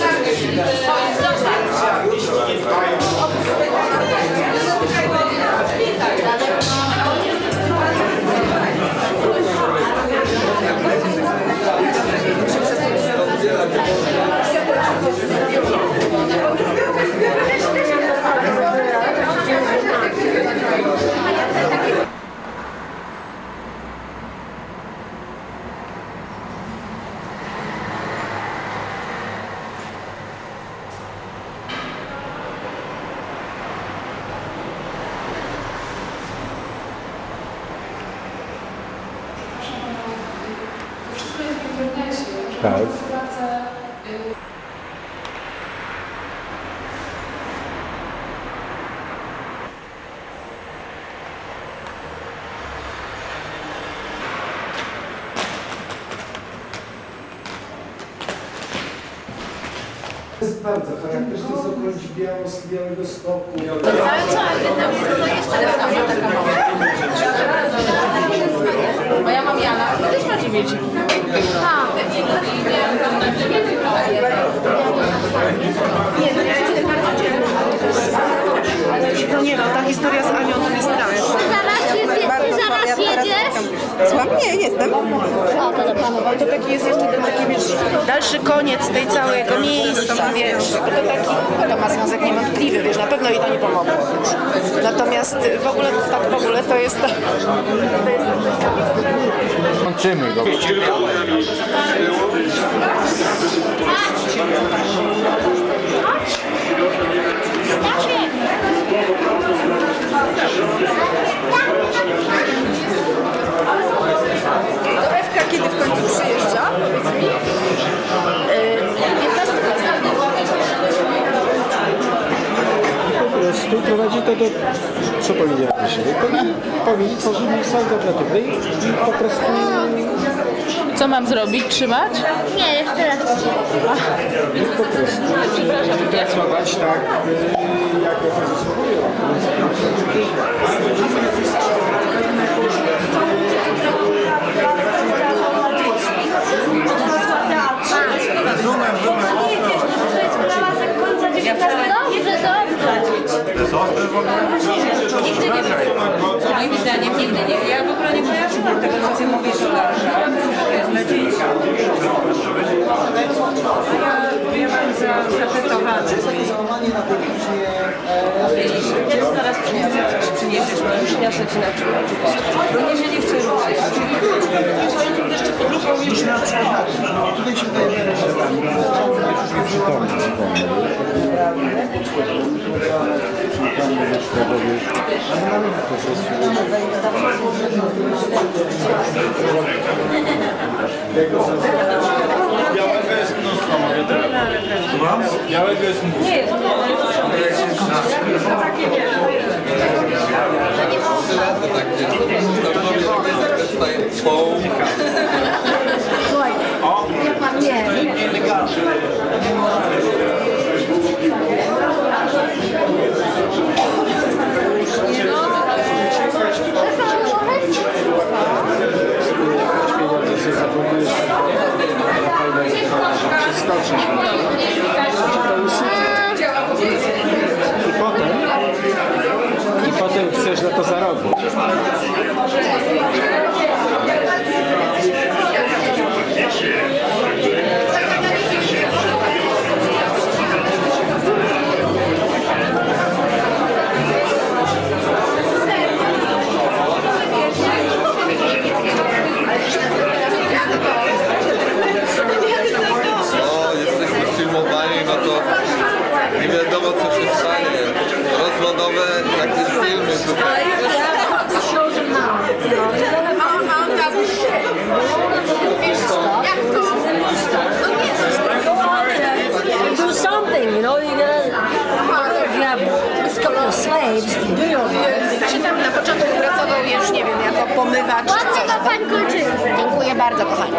Speaker 4: Tak.
Speaker 3: Jest bardzo charakterystyczny, jest okolic Białos, Białego Stoku.
Speaker 18: Ale co, ale to jeszcze raz taka mała. Bo ja mam Jana, też ma dziewięć.
Speaker 5: No nie no, ta historia z Anią to jest straszna.
Speaker 23: Zaraz, jedzie, zaraz jedziesz?
Speaker 5: Słucham? Nie, jestem. Ale to taki jest jeszcze ten taki, wiesz, dalszy koniec tej całego miejsca, wiesz. Bo to taki, to ma związek niewątpliwy, wiesz, na pewno jej to nie pomogło. Natomiast w ogóle, tak w ogóle to jest... To jest
Speaker 4: Kończymy go.
Speaker 5: To Ewka kiedy w końcu przyjeżdża? Powiedz mi.
Speaker 3: Po prostu prowadzi to do, co powiedziałem wcześniej, powinni tworzyć miejsca alternatywne i po prostu...
Speaker 5: Co mam zrobić? Trzymać?
Speaker 23: Nie, jeszcze raz.
Speaker 3: I po prostu pracować tak, jak ja to zasługuję.
Speaker 23: Zoomem, zoomem. Dobrze, dobrze.
Speaker 18: Nigdy nie było. Moim zdaniem nigdy nie. Ja w ogóle nie kojarzyłam tego, co ty mówisz o Larze. To jest lecznicza. Ja mam zapetowane. Ja zaraz przyniesiesz, przyniesiesz, bo już niosę ci na czele. Bo nie wzięli wczoraj.
Speaker 3: Już na przykład, tutaj się wydaje, że przytomny, przytomny.
Speaker 4: Białego jest mnóstwo, mogę teraz. Białego jest mnóstwo.
Speaker 18: Nie, to
Speaker 23: Słuchaj, jak pan nie.
Speaker 3: I potem, i potem chcesz na to zarobić.
Speaker 9: O, jesteśmy filmowani, no to nie wiadomo co się stanie. Rozwodowe jakieś filmy tutaj.
Speaker 10: Do something, you know, you gotta, if you have this couple of slaves, do your
Speaker 5: Czy tam na początku pracował już, nie wiem, jako pomywacz czy coś.
Speaker 23: Ładnie ma pan kluczyk.
Speaker 5: Dziękuję bardzo, kochani.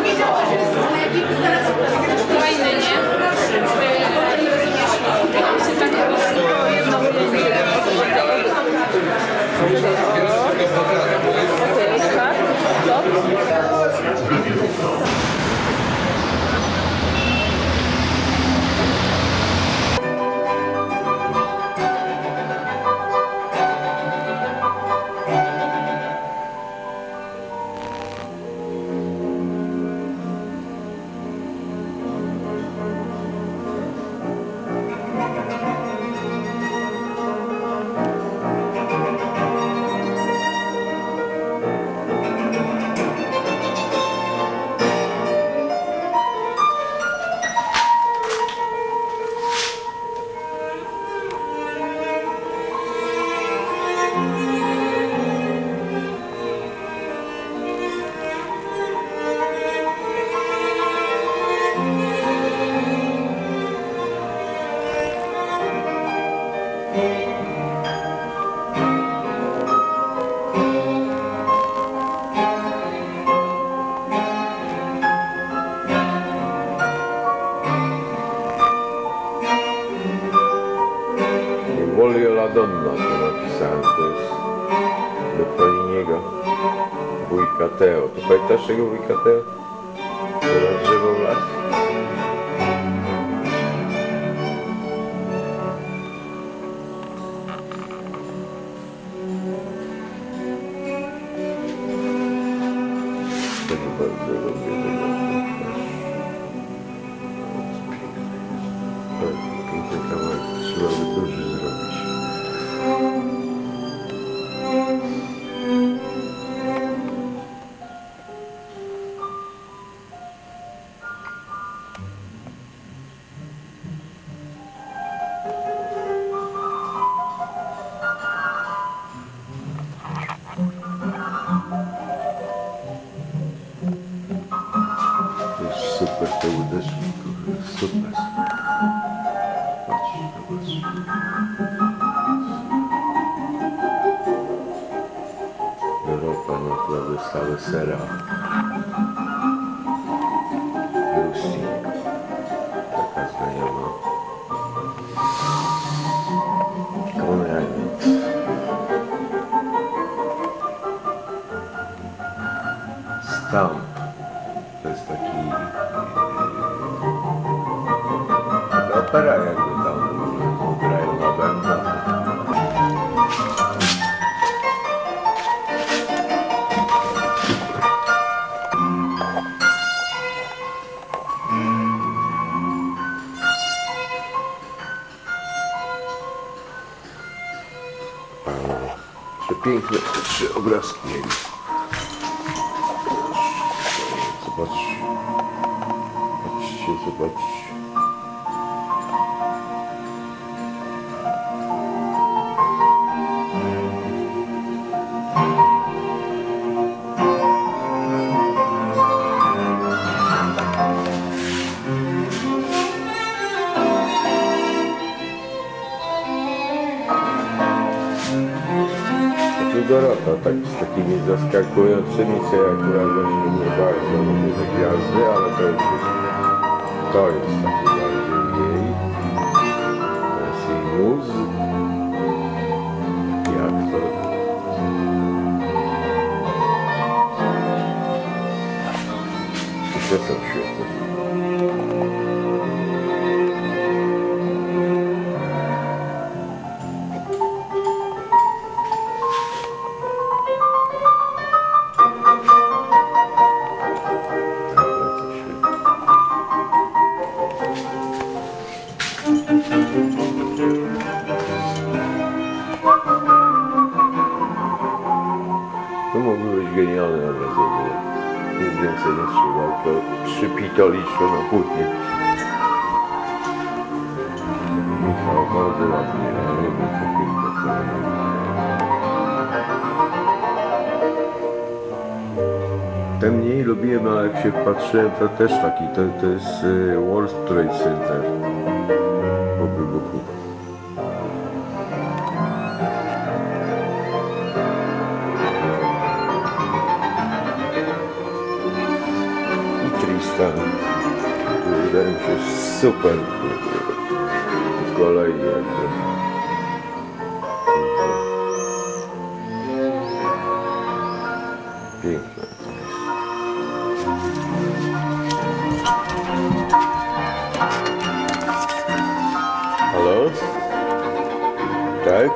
Speaker 16: Fajny, nie?
Speaker 12: Madonna to napisałem, to jest do Poliniego, wujka Teo. To pamiętasz tego wujka Teo? To drzewo w las? Tego bardzo lubię, tego piękny kawałek, trzeba by duży zrobić. Super to uderzył, super. Patrz, zobacz. Europa naprawdę stałe sera. Lucy. Taka znajoma. Konrad. Stamp. To jest taki taka opera, jakby tam grają na bębnach. Przepiękne te trzy obrazki mieli. Zobaczcie, zobaczcie, zobaczcie. Dorota, tak, z takimi zaskakującymi, co ja akurat właśnie nie bardzo lubię te gwiazdy, ale to już jest, to jest taki bardziej jej, to jest jej mózg, jak to, to są świetne. To mógłby być genialny obraz, nic więcej nie trzeba, to przypitoliczne na płótnie. Michał bardzo ładnie, ja lubię takie Ten mniej lubiłem, ale jak się wpatrzyłem, to też taki, to, to jest World Trade Center po wybuchu. który wydaje mi się super z kolei jakby. Piękne. Halo? Tak?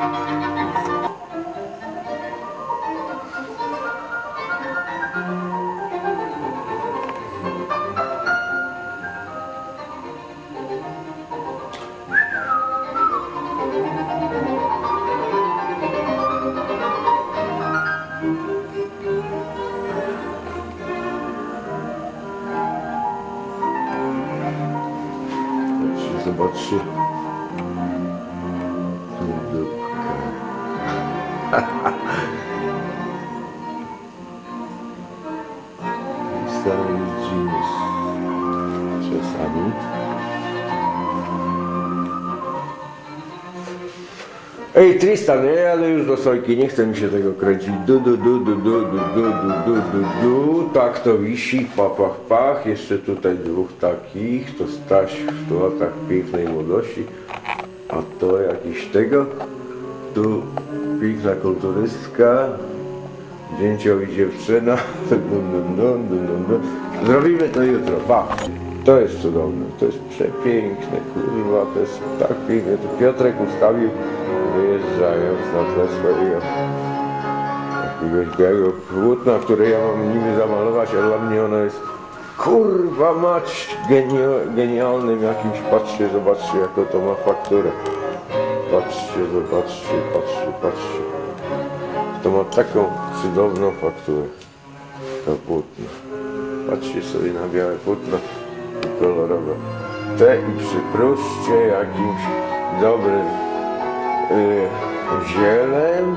Speaker 12: Zobaczcie. Tu dupka. Stary jeans. Czasami. Ej, Tristan, ja jadę już do Sojki, nie chce mi się tego kręcić. Du, du, du, du, du, du, du, du, du, du, du. Tak to wisi, pach, pach, pach. Jeszcze tutaj dwóch takich. To Staś w latach pięknej młodości. A to jakiś tego. tu piękna kulturystka, zdjęciowi dziewczyna. Dun, dun, dun, dun, dun, dun. Zrobimy to jutro, pa! To jest cudowne, to jest przepiękne, kurwa, to jest tak piękne. To Piotrek ustawił, wyjeżdżając na tle swojego jakiegoś białego płótna, które ja mam niby zamalować, ale dla mnie ono jest, kurwa mać, genio, genialnym jakimś. Patrzcie, zobaczcie, jaką to ma fakturę. Patrzcie, zobaczcie, patrzcie, patrzcie. To ma taką cudowną fakturę, to płótno. Patrzcie sobie na białe płótno kolorowe. Te i przypruszcie jakimś dobrym yy, zielem.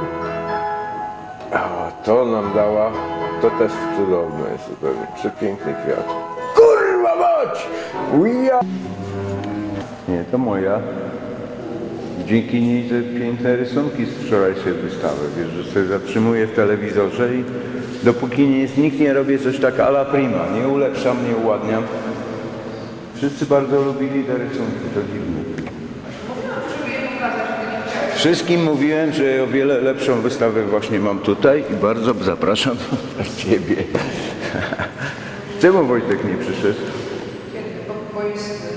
Speaker 12: A to nam dała, to też cudowne jest zupełnie, przepiękny kwiat. Kurwa mać! Uja! Nie, to moja. Dzięki niej te piękne rysunki z wczorajszej wystawy. Wiesz, że sobie zatrzymuję w telewizorze i dopóki nie jest, nikt nie robię coś tak a la prima. Nie ulepszam, nie uładniam. Wszyscy bardzo lubili te rysunki, to dziwne. Wszystkim mówiłem, że o wiele lepszą wystawę właśnie mam tutaj i bardzo zapraszam Ciebie. Czemu Wojtek nie przyszedł?
Speaker 7: Bo jest...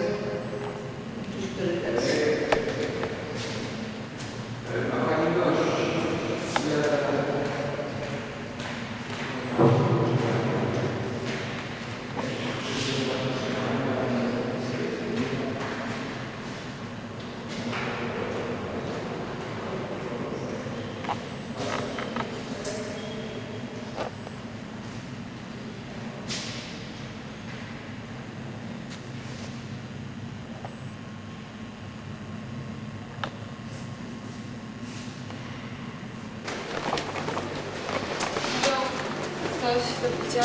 Speaker 7: Coś do picia?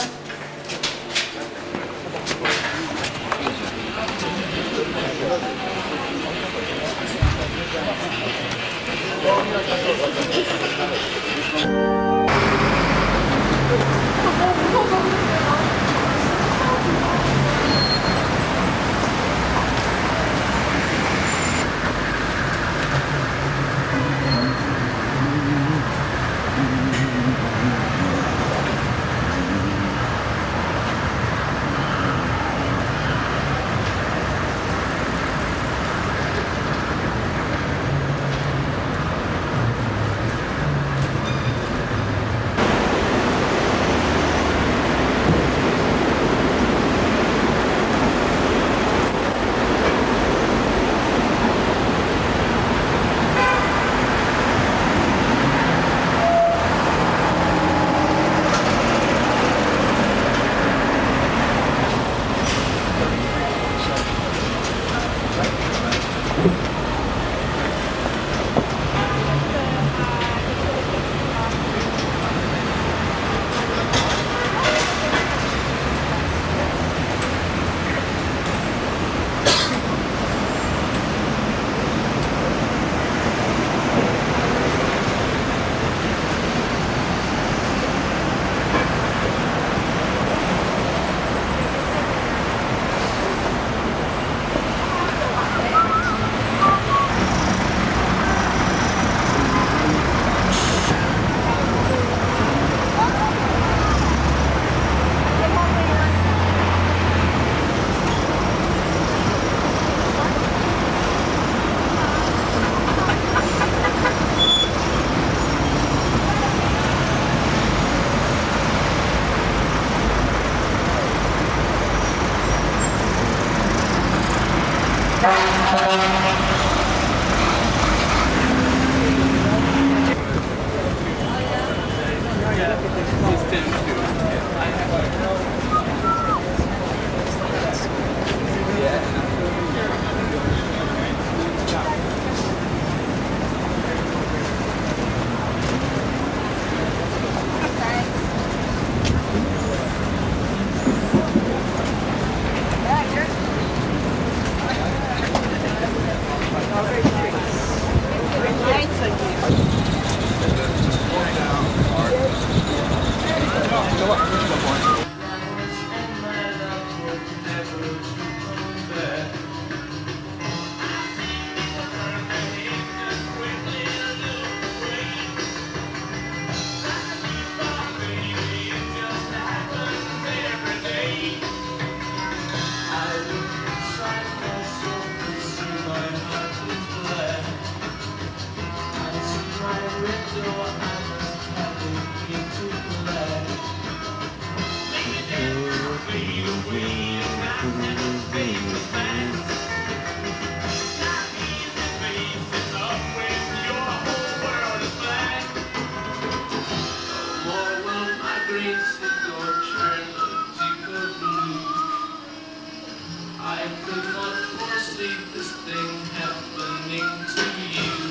Speaker 14: see this thing happening to you.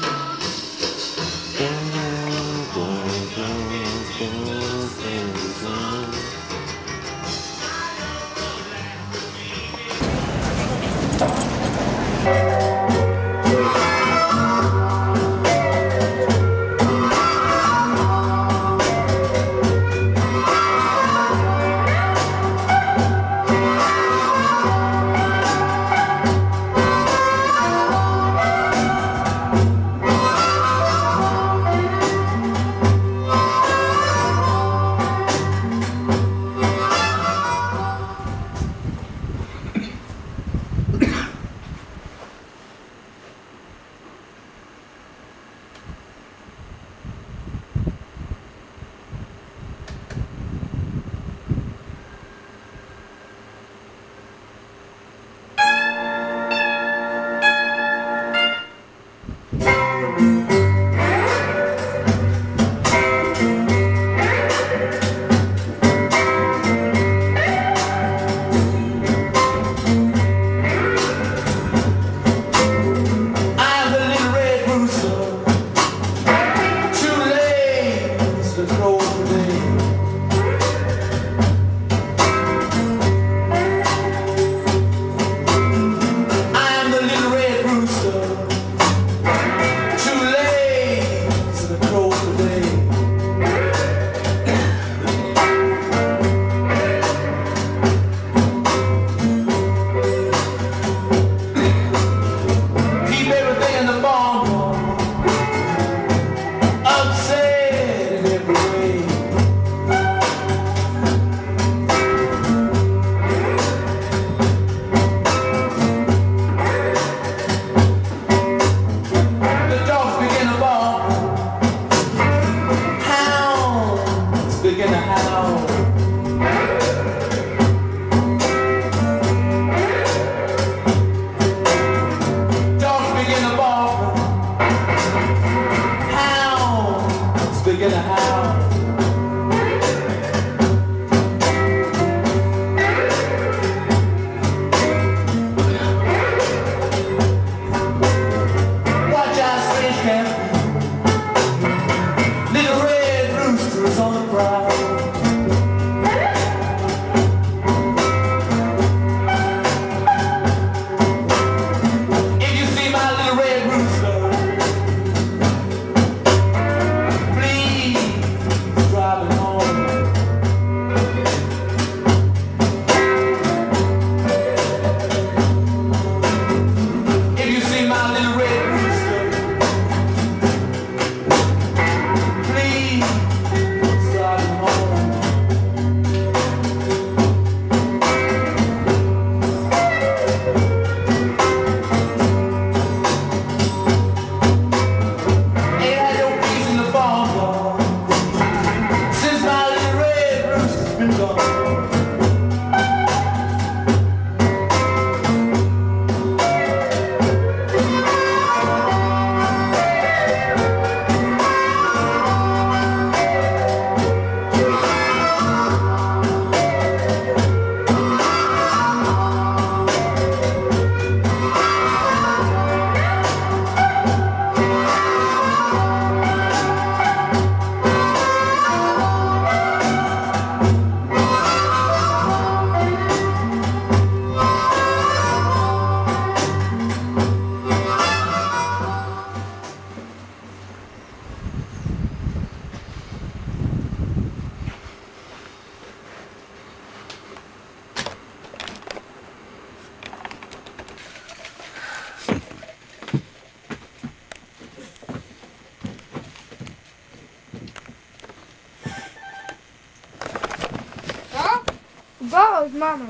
Speaker 17: Bo, mamy.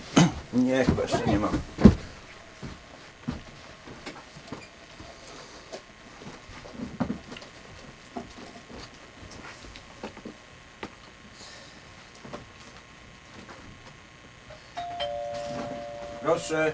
Speaker 3: Nie, chyba jeszcze nie mam. Proszę.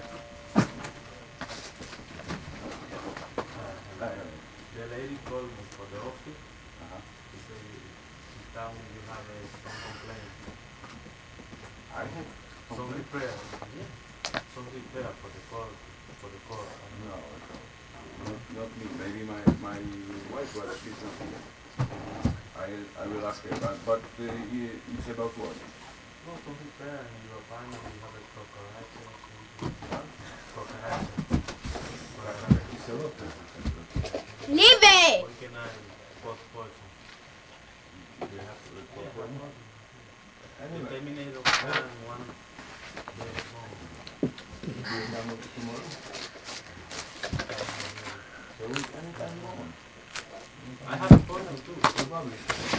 Speaker 15: The lady called me for the office. Uh-huh. She said, in town you have a strong complaint.
Speaker 3: I have
Speaker 15: some repairs. Yeah. Something better for the core, for the core.
Speaker 4: No, not, not me. Maybe my, my wife, but she's not here. I, I will ask her, but, but uh, it's about what?
Speaker 15: No, something better in your apartment, you have a cockaracha or something. Cockaracha.
Speaker 4: It's a lot.
Speaker 23: Leave it!
Speaker 15: Why can I post poison? You have to report poison.
Speaker 4: Anyway.
Speaker 15: The terminator of plan one day long.
Speaker 4: Do you come up tomorrow? So anytime you want.
Speaker 15: I have a poison too.
Speaker 4: Probably.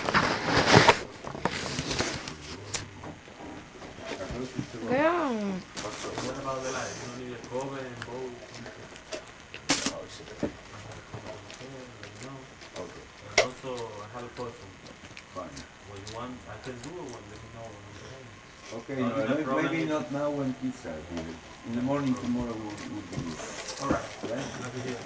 Speaker 5: Yeah.
Speaker 15: What about the light? You don't need a cover and bowl?
Speaker 4: No, it's okay.
Speaker 15: No.
Speaker 4: Okay.
Speaker 15: And also, I have a poison.
Speaker 4: Fine.
Speaker 15: When you want, I can do it when let me know when I'm ready.
Speaker 4: Okay,
Speaker 15: Uh,
Speaker 4: no,
Speaker 15: the
Speaker 4: maybe,
Speaker 15: problem
Speaker 4: maybe
Speaker 15: is-
Speaker 4: not now when kids are here. In the morning tomorrow we'll, we'll do it.
Speaker 15: Alright.
Speaker 4: Right?
Speaker 15: I'll be here.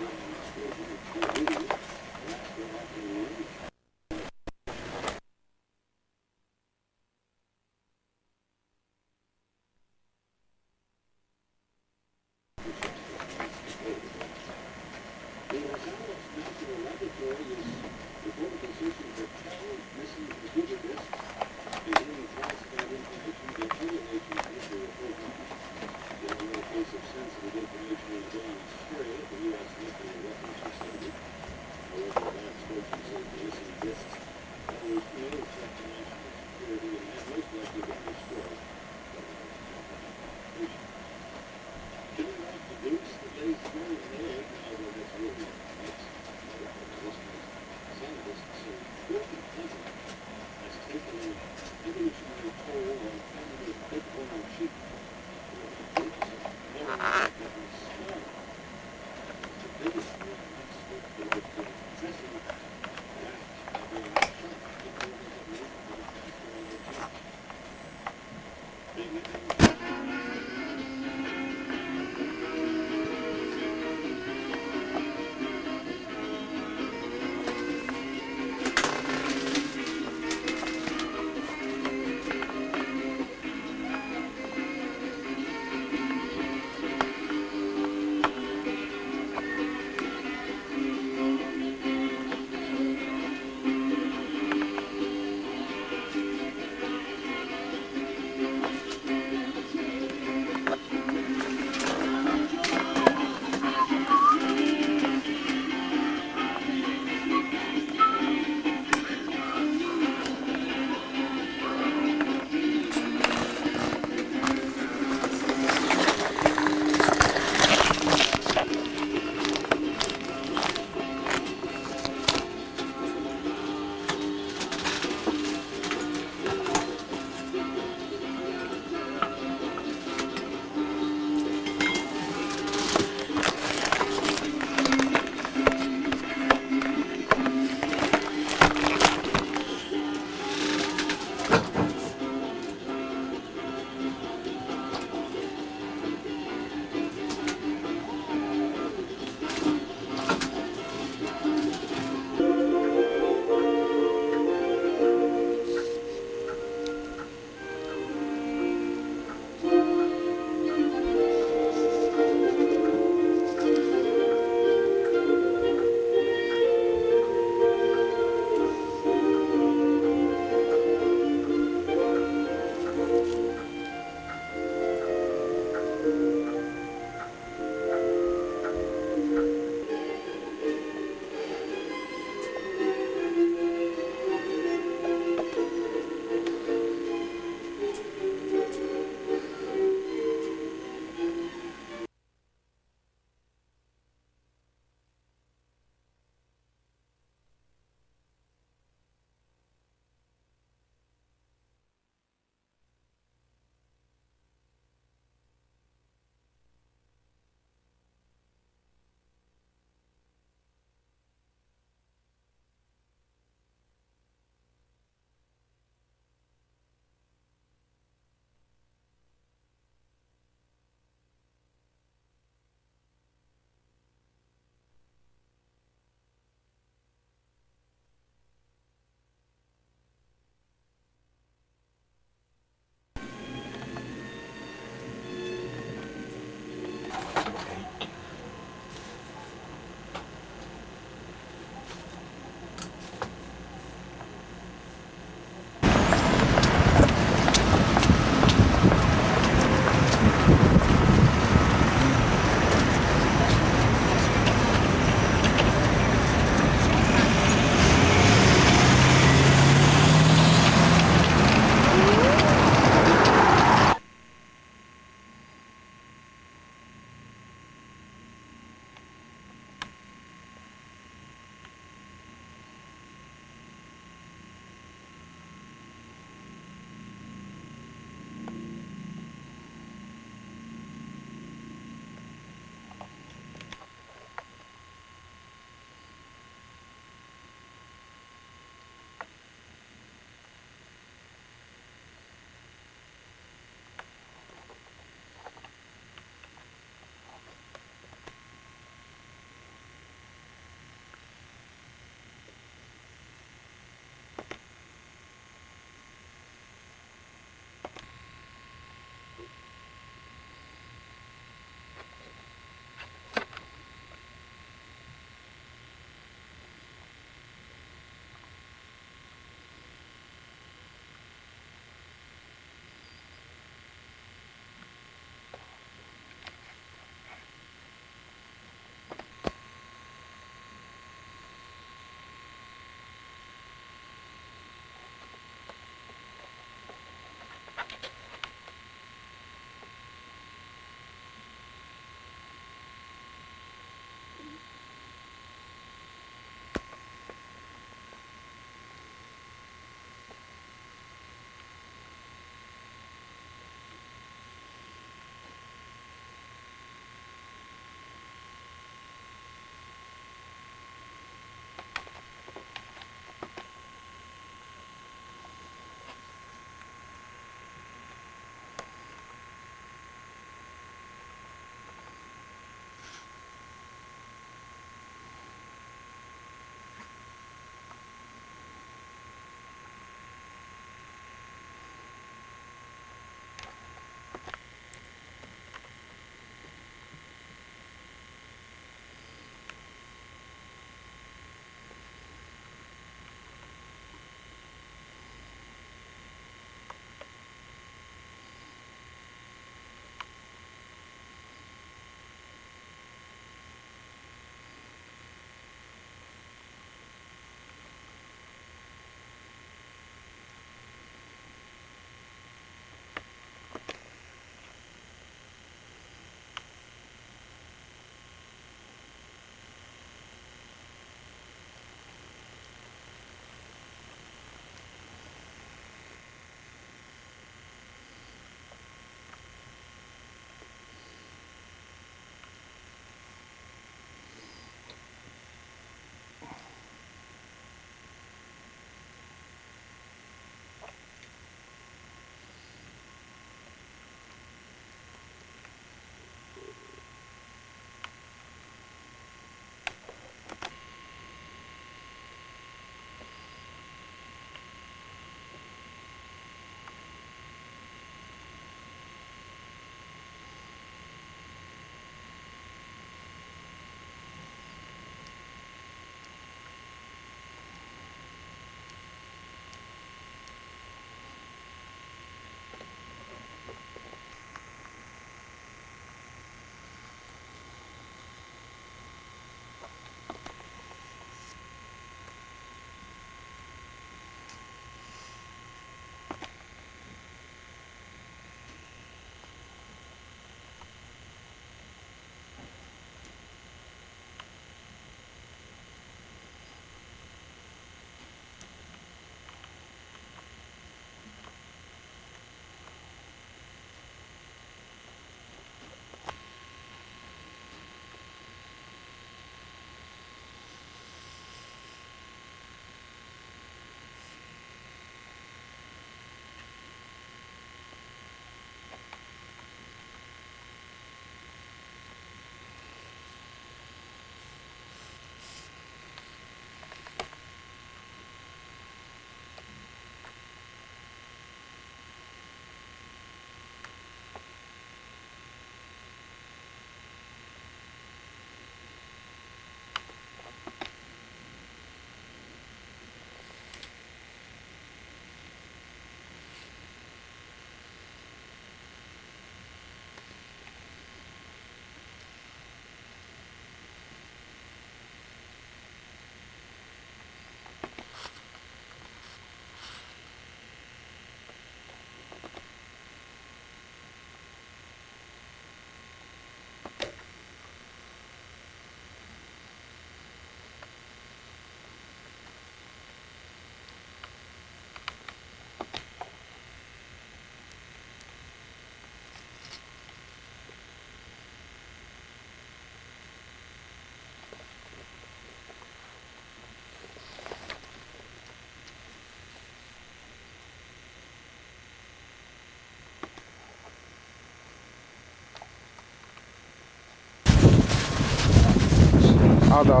Speaker 3: Adam.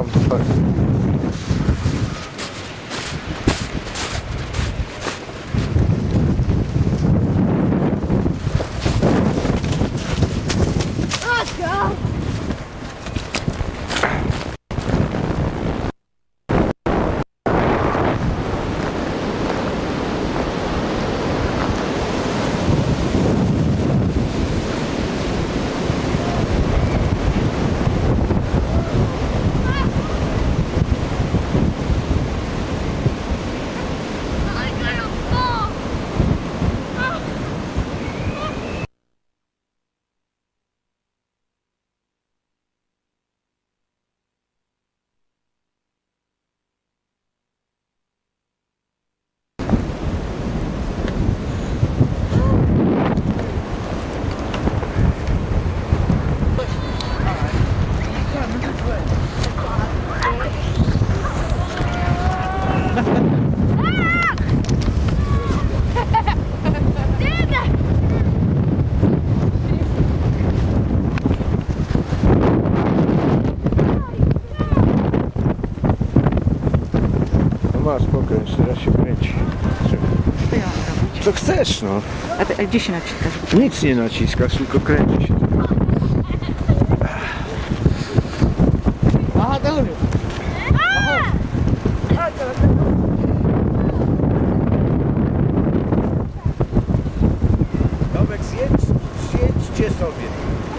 Speaker 3: Masz, pokręć, teraz się kręci. Co chcesz, no.
Speaker 5: A, ty, a gdzie się naciskasz?
Speaker 3: Nic nie naciskasz, tylko kręci się teraz.
Speaker 5: Aha, dobry.
Speaker 3: Tomek, zjedź, zjedźcie sobie.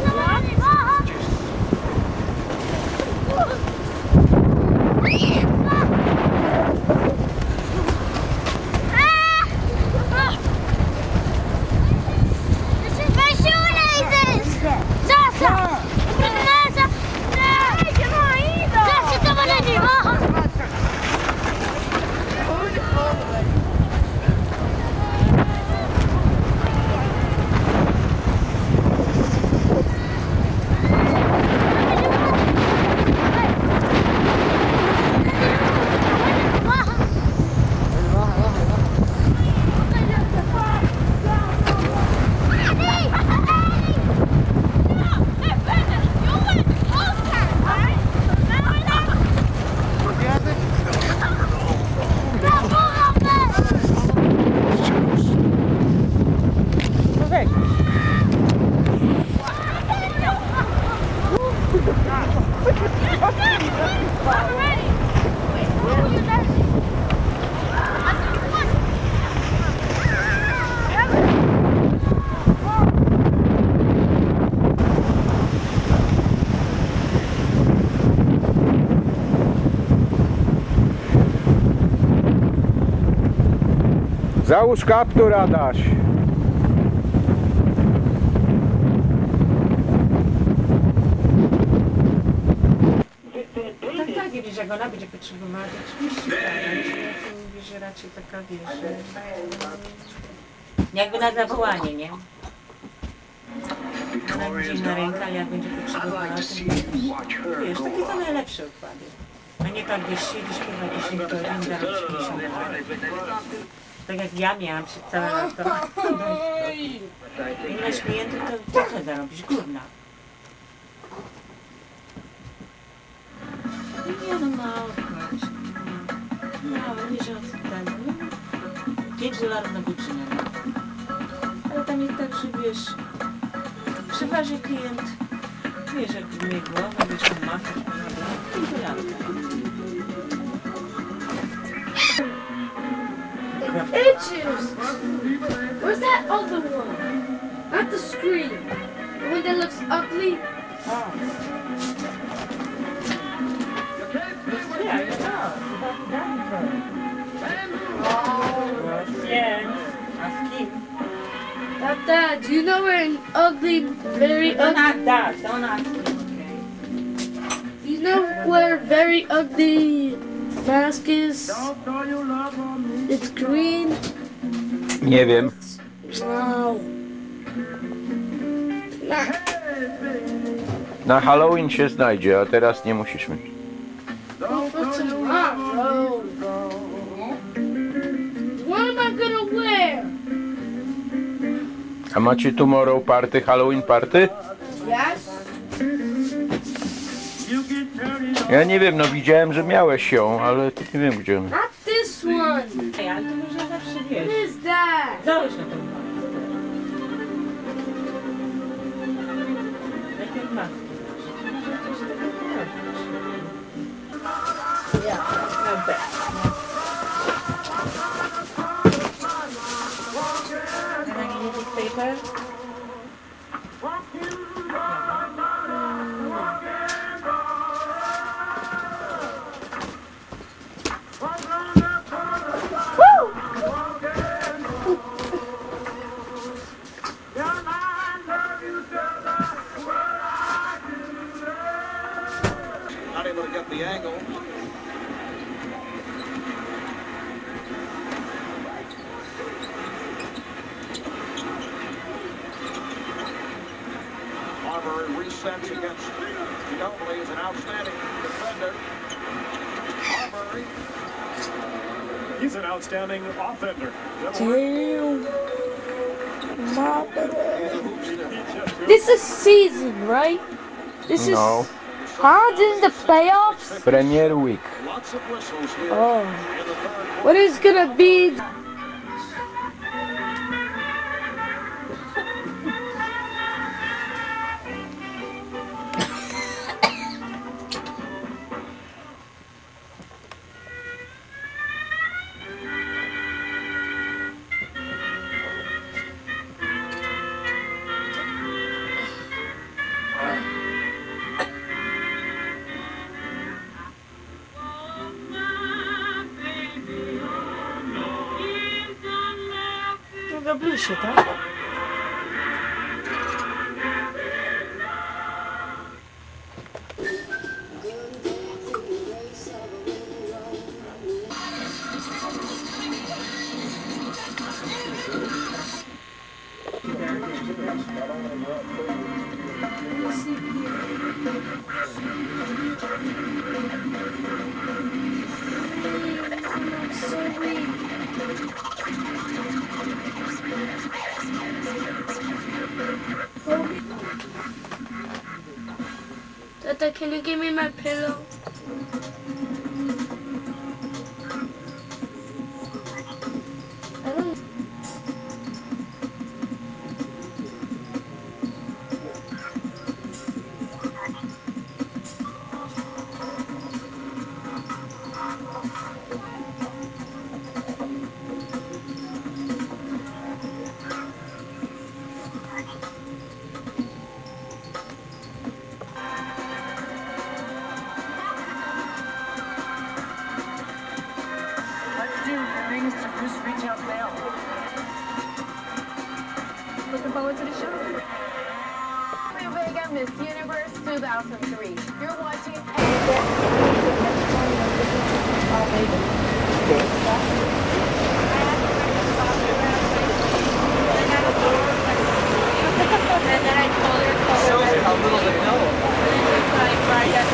Speaker 3: Załóż kaptur, Adaś.
Speaker 5: Tak, tak, widzisz, jak ona będzie potrzebowała, to oczywiście tak, mówię, że raczej taka, wiesz, że...
Speaker 17: Jakby na zawołanie, nie? Ona będzie na rękę, ale jak będzie potrzebowała, to wiesz, wiesz, takie to najlepsze układy. A nie tak, wiesz, siedzi, śpiewa dziesięć godzin, zarobisz pięćdziesiąt. Tak jak ja miałam się całe lato. I na śmiejęty to co zarobisz? Górna. Nie no, mało, mało, nie że od tego. pięć dolarów na godzinę. Ale tam jest tak, że wiesz, przeważnie klient, wiesz, jak mnie głowa, wiesz, tam machasz, pięć dolarów.
Speaker 21: Itches! Where's that other one? Not the screen. The one that looks ugly.
Speaker 17: Oh. Yeah, you know. Yeah. Ask him.
Speaker 21: Not that. Do you know where an ugly, very
Speaker 17: Don't
Speaker 21: ugly...
Speaker 17: ask that. Don't ask him, okay?
Speaker 21: Do you know where very ugly mask is? It's green.
Speaker 3: Nie wiem.
Speaker 21: No.
Speaker 3: Na Halloween się znajdzie, a teraz nie musisz mieć.
Speaker 21: For tomorrow. What am I gonna wear?
Speaker 3: A macie tomorrow party, Halloween party?
Speaker 21: Yes.
Speaker 11: Ja nie wiem, no widziałem, że miałeś ją, ale nie wiem gdzie.
Speaker 21: Not this one.
Speaker 17: Ej, ale to może zawsze wiesz.
Speaker 21: What is that?
Speaker 17: Załóż na ten najpierw matkę. Może coś takiego robić. Ja, na B. Paper.
Speaker 2: Not able to get the angle. Marbury resets against Ginobili is an outstanding defender. Marbury.
Speaker 19: He's an outstanding offender.
Speaker 21: Damn. This is season, right? This is.
Speaker 11: No.
Speaker 21: Huh? This is the playoffs?
Speaker 11: Premier Week.
Speaker 21: Oh. What is gonna be?
Speaker 17: No do blusie, tak?
Speaker 21: Tata, can you give me my pillow? I don't.
Speaker 22: Looking forward to the show. New Vega Miss Universe two thousand three. You're watching.
Speaker 13: And then I told her color.
Speaker 9: Shows you how little they know.
Speaker 13: Like right at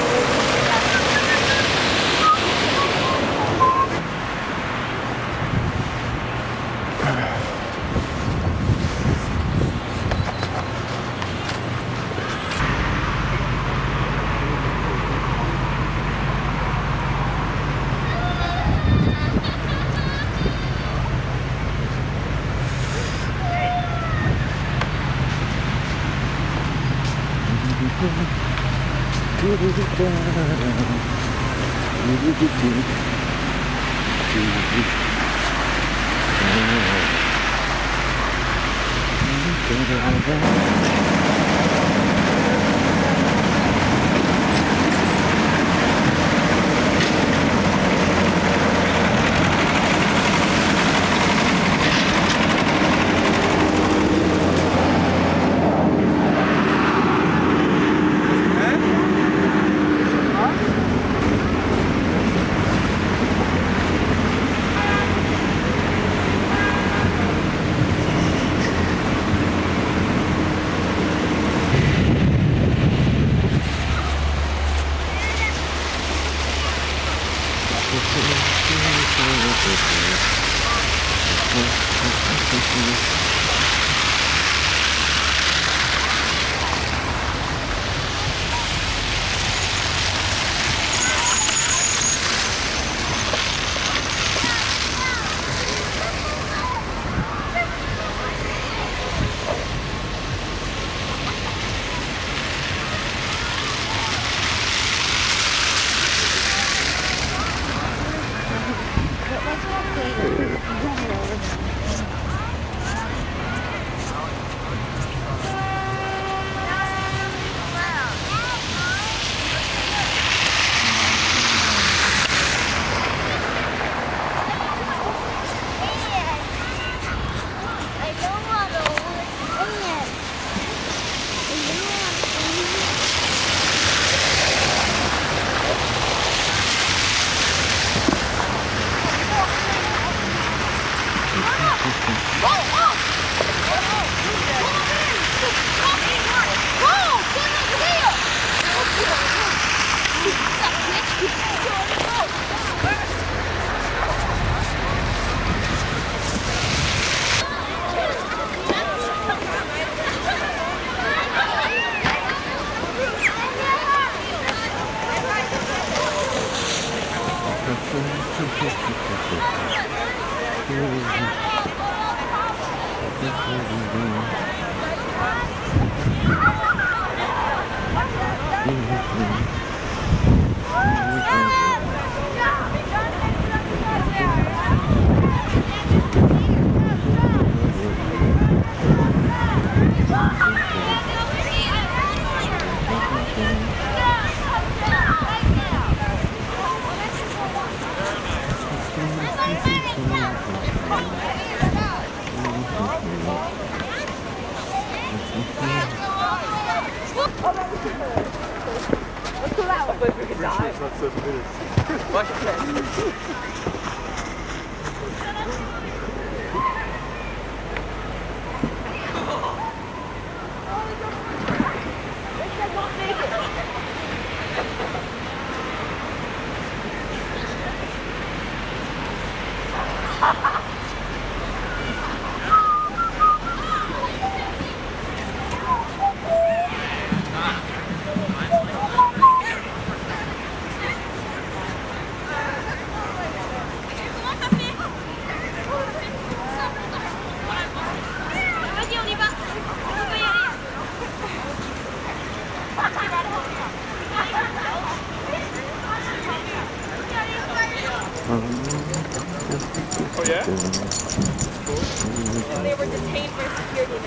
Speaker 6: They were detained for security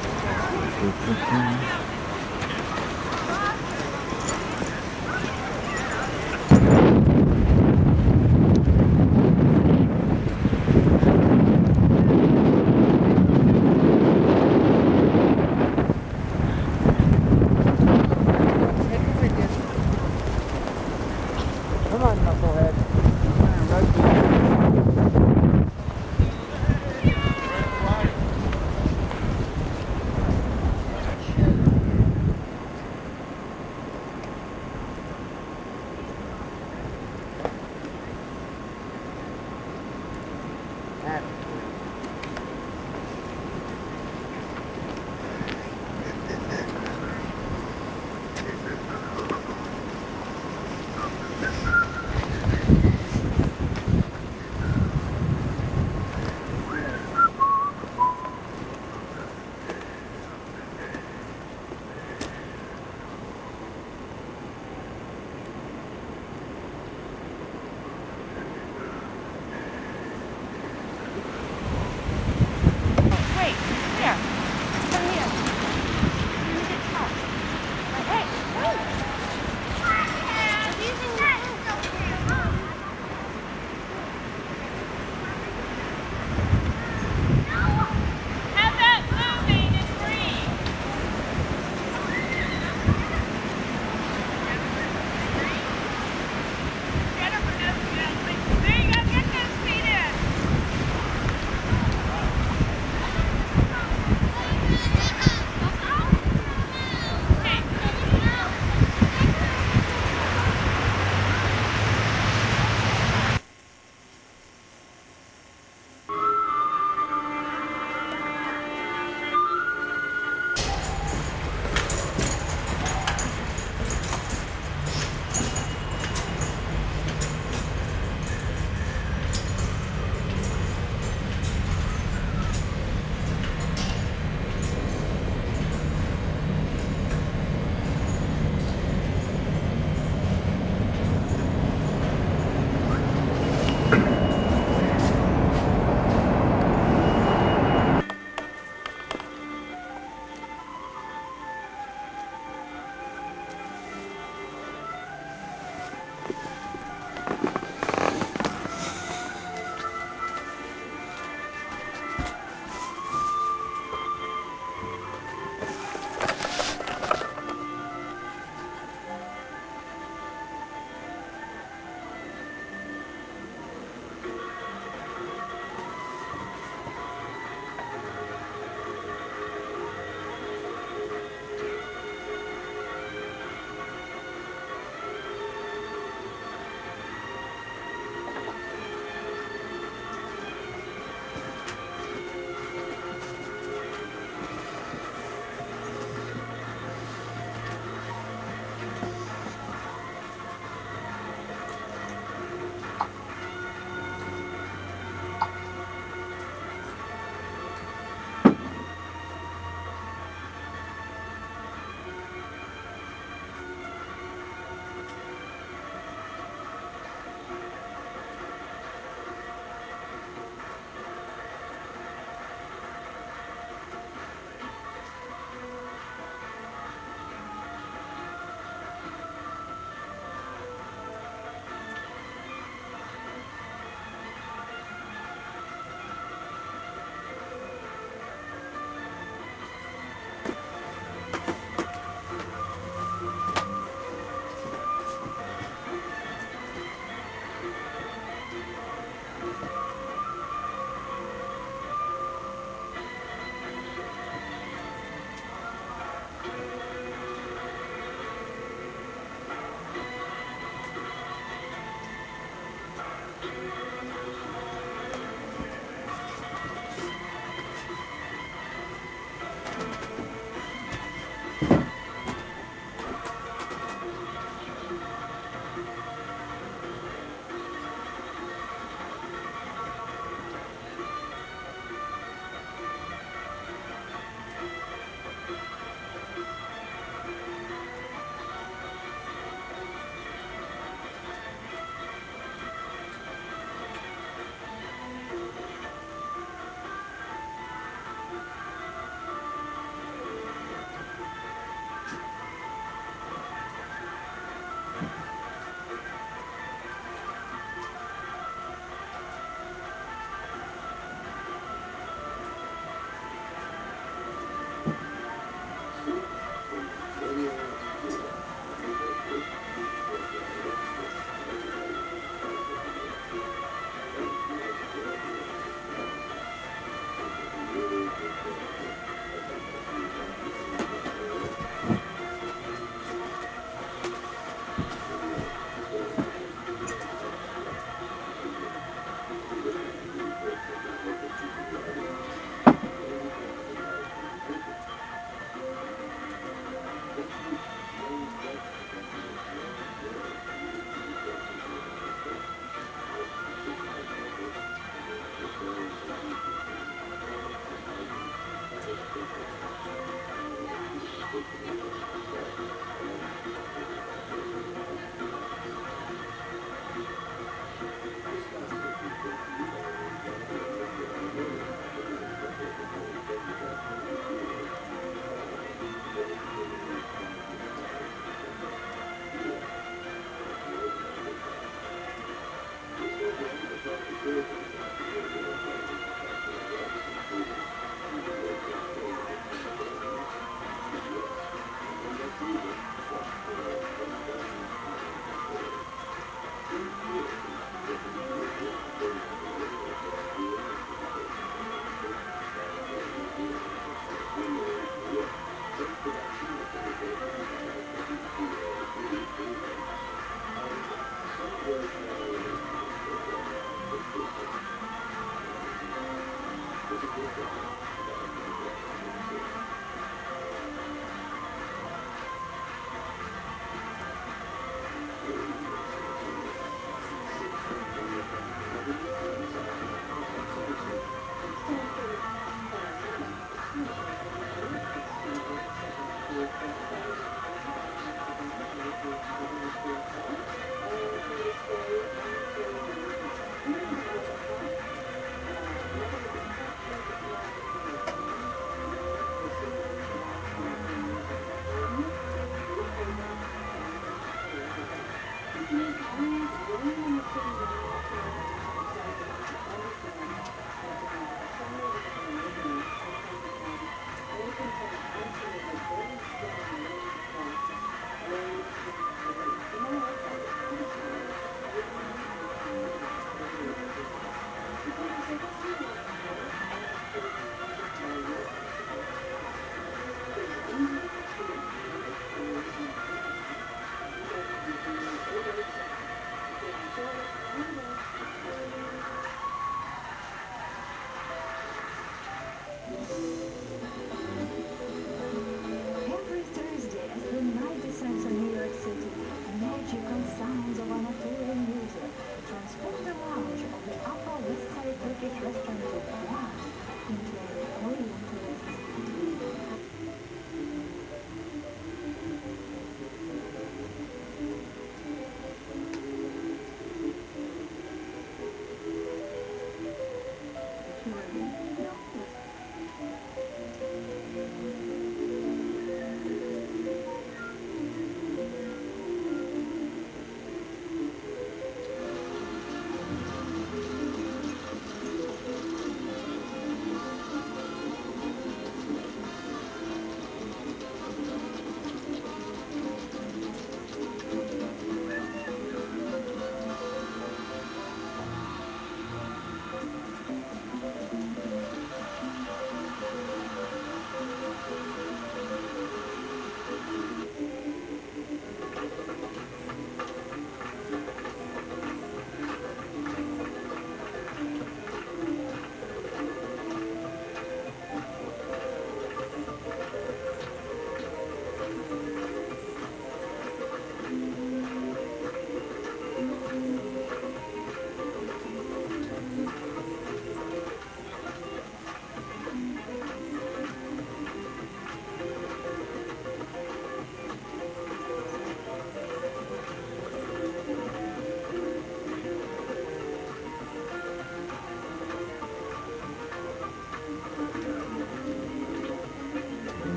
Speaker 6: reasons.
Speaker 3: Come on, knucklehead.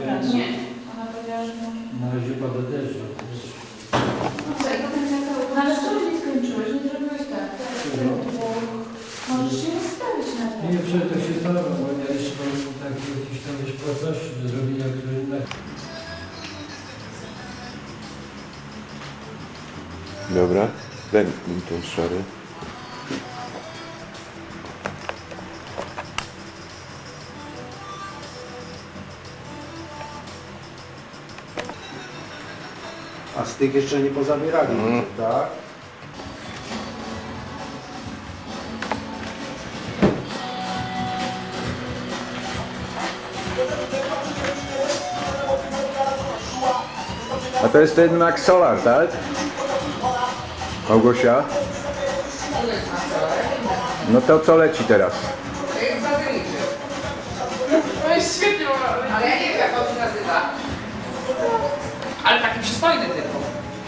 Speaker 7: Nie. Ona powiedziała, że może.
Speaker 1: Na razie pada deszcz.
Speaker 7: No co, i potem taka... No ale czemu nie skończyłeś? Nie zrobiłeś tak. Możesz się ustawić na to.
Speaker 1: Nie, przecież to się stało, bo ja jeszcze mam takie jakieś tam już płatności do zrobienia, które jednak...
Speaker 12: Dobra, ten, ten szary.
Speaker 3: A z tych jeszcze nie pozabierali, mm. tak?
Speaker 4: A to jest ten Max Solar, tak? Małgosia? No to co leci teraz?
Speaker 18: To jest bazyliczy. No jest świetnie, ale ja nie wiem, jak on się nazywa. Ale taki przystojny tylko.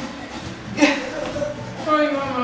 Speaker 7: Oj, mama.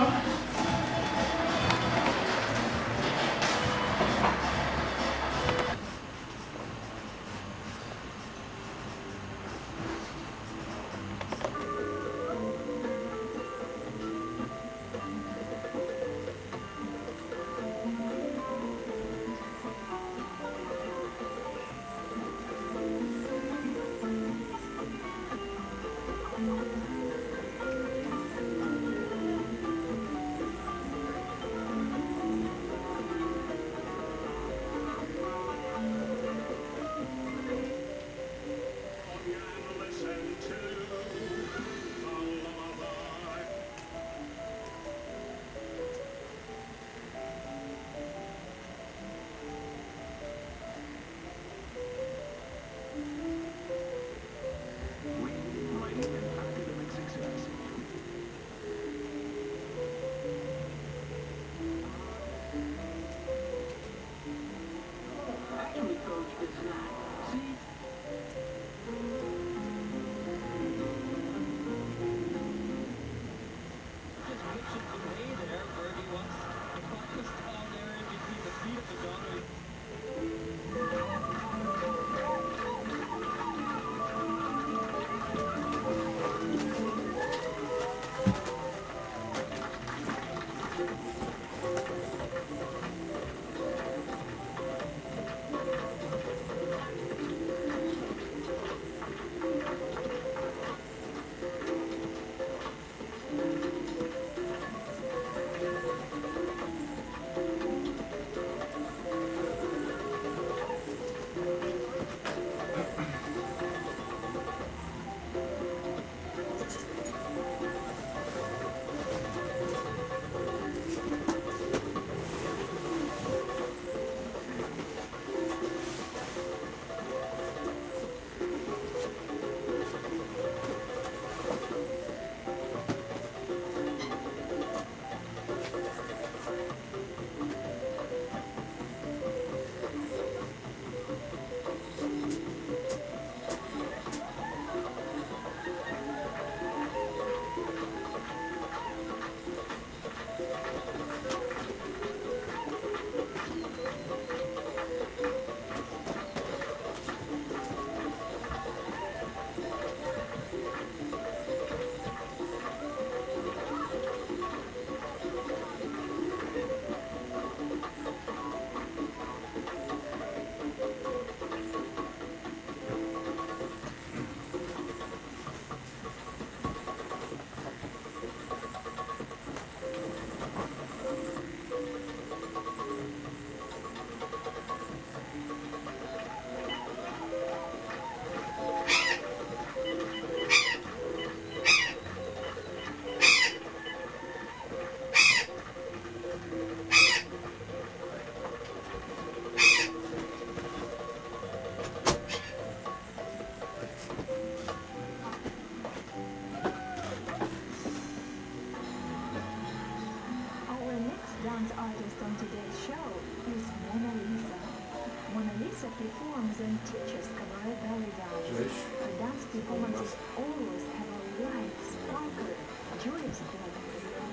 Speaker 8: dance artist on today's show is Mona Lisa. Mona Lisa performs and teaches cabaret belly dance. Her dance performances always have a light, sparkling, joyous flavor.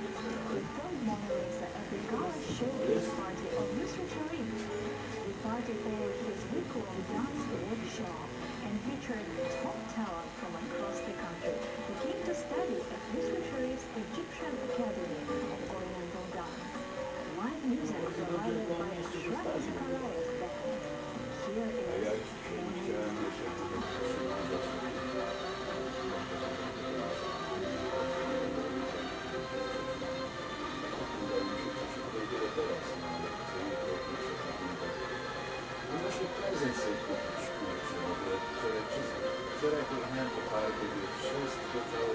Speaker 8: We filmed Mona Lisa at the gala showcase party of Yusra Sharif. The party followed his week-long dance workshop. and featured top talent from across the country who came to study at Mister Sharif's Egyptian Academy of Oriental Dance. Live music provided by Shraddha Zakaria's band. Here is
Speaker 15: Właśnie prezent sobie kupić, kurczę, w ogóle wczoraj, wczoraj pojechałem do parku, wszystko, całe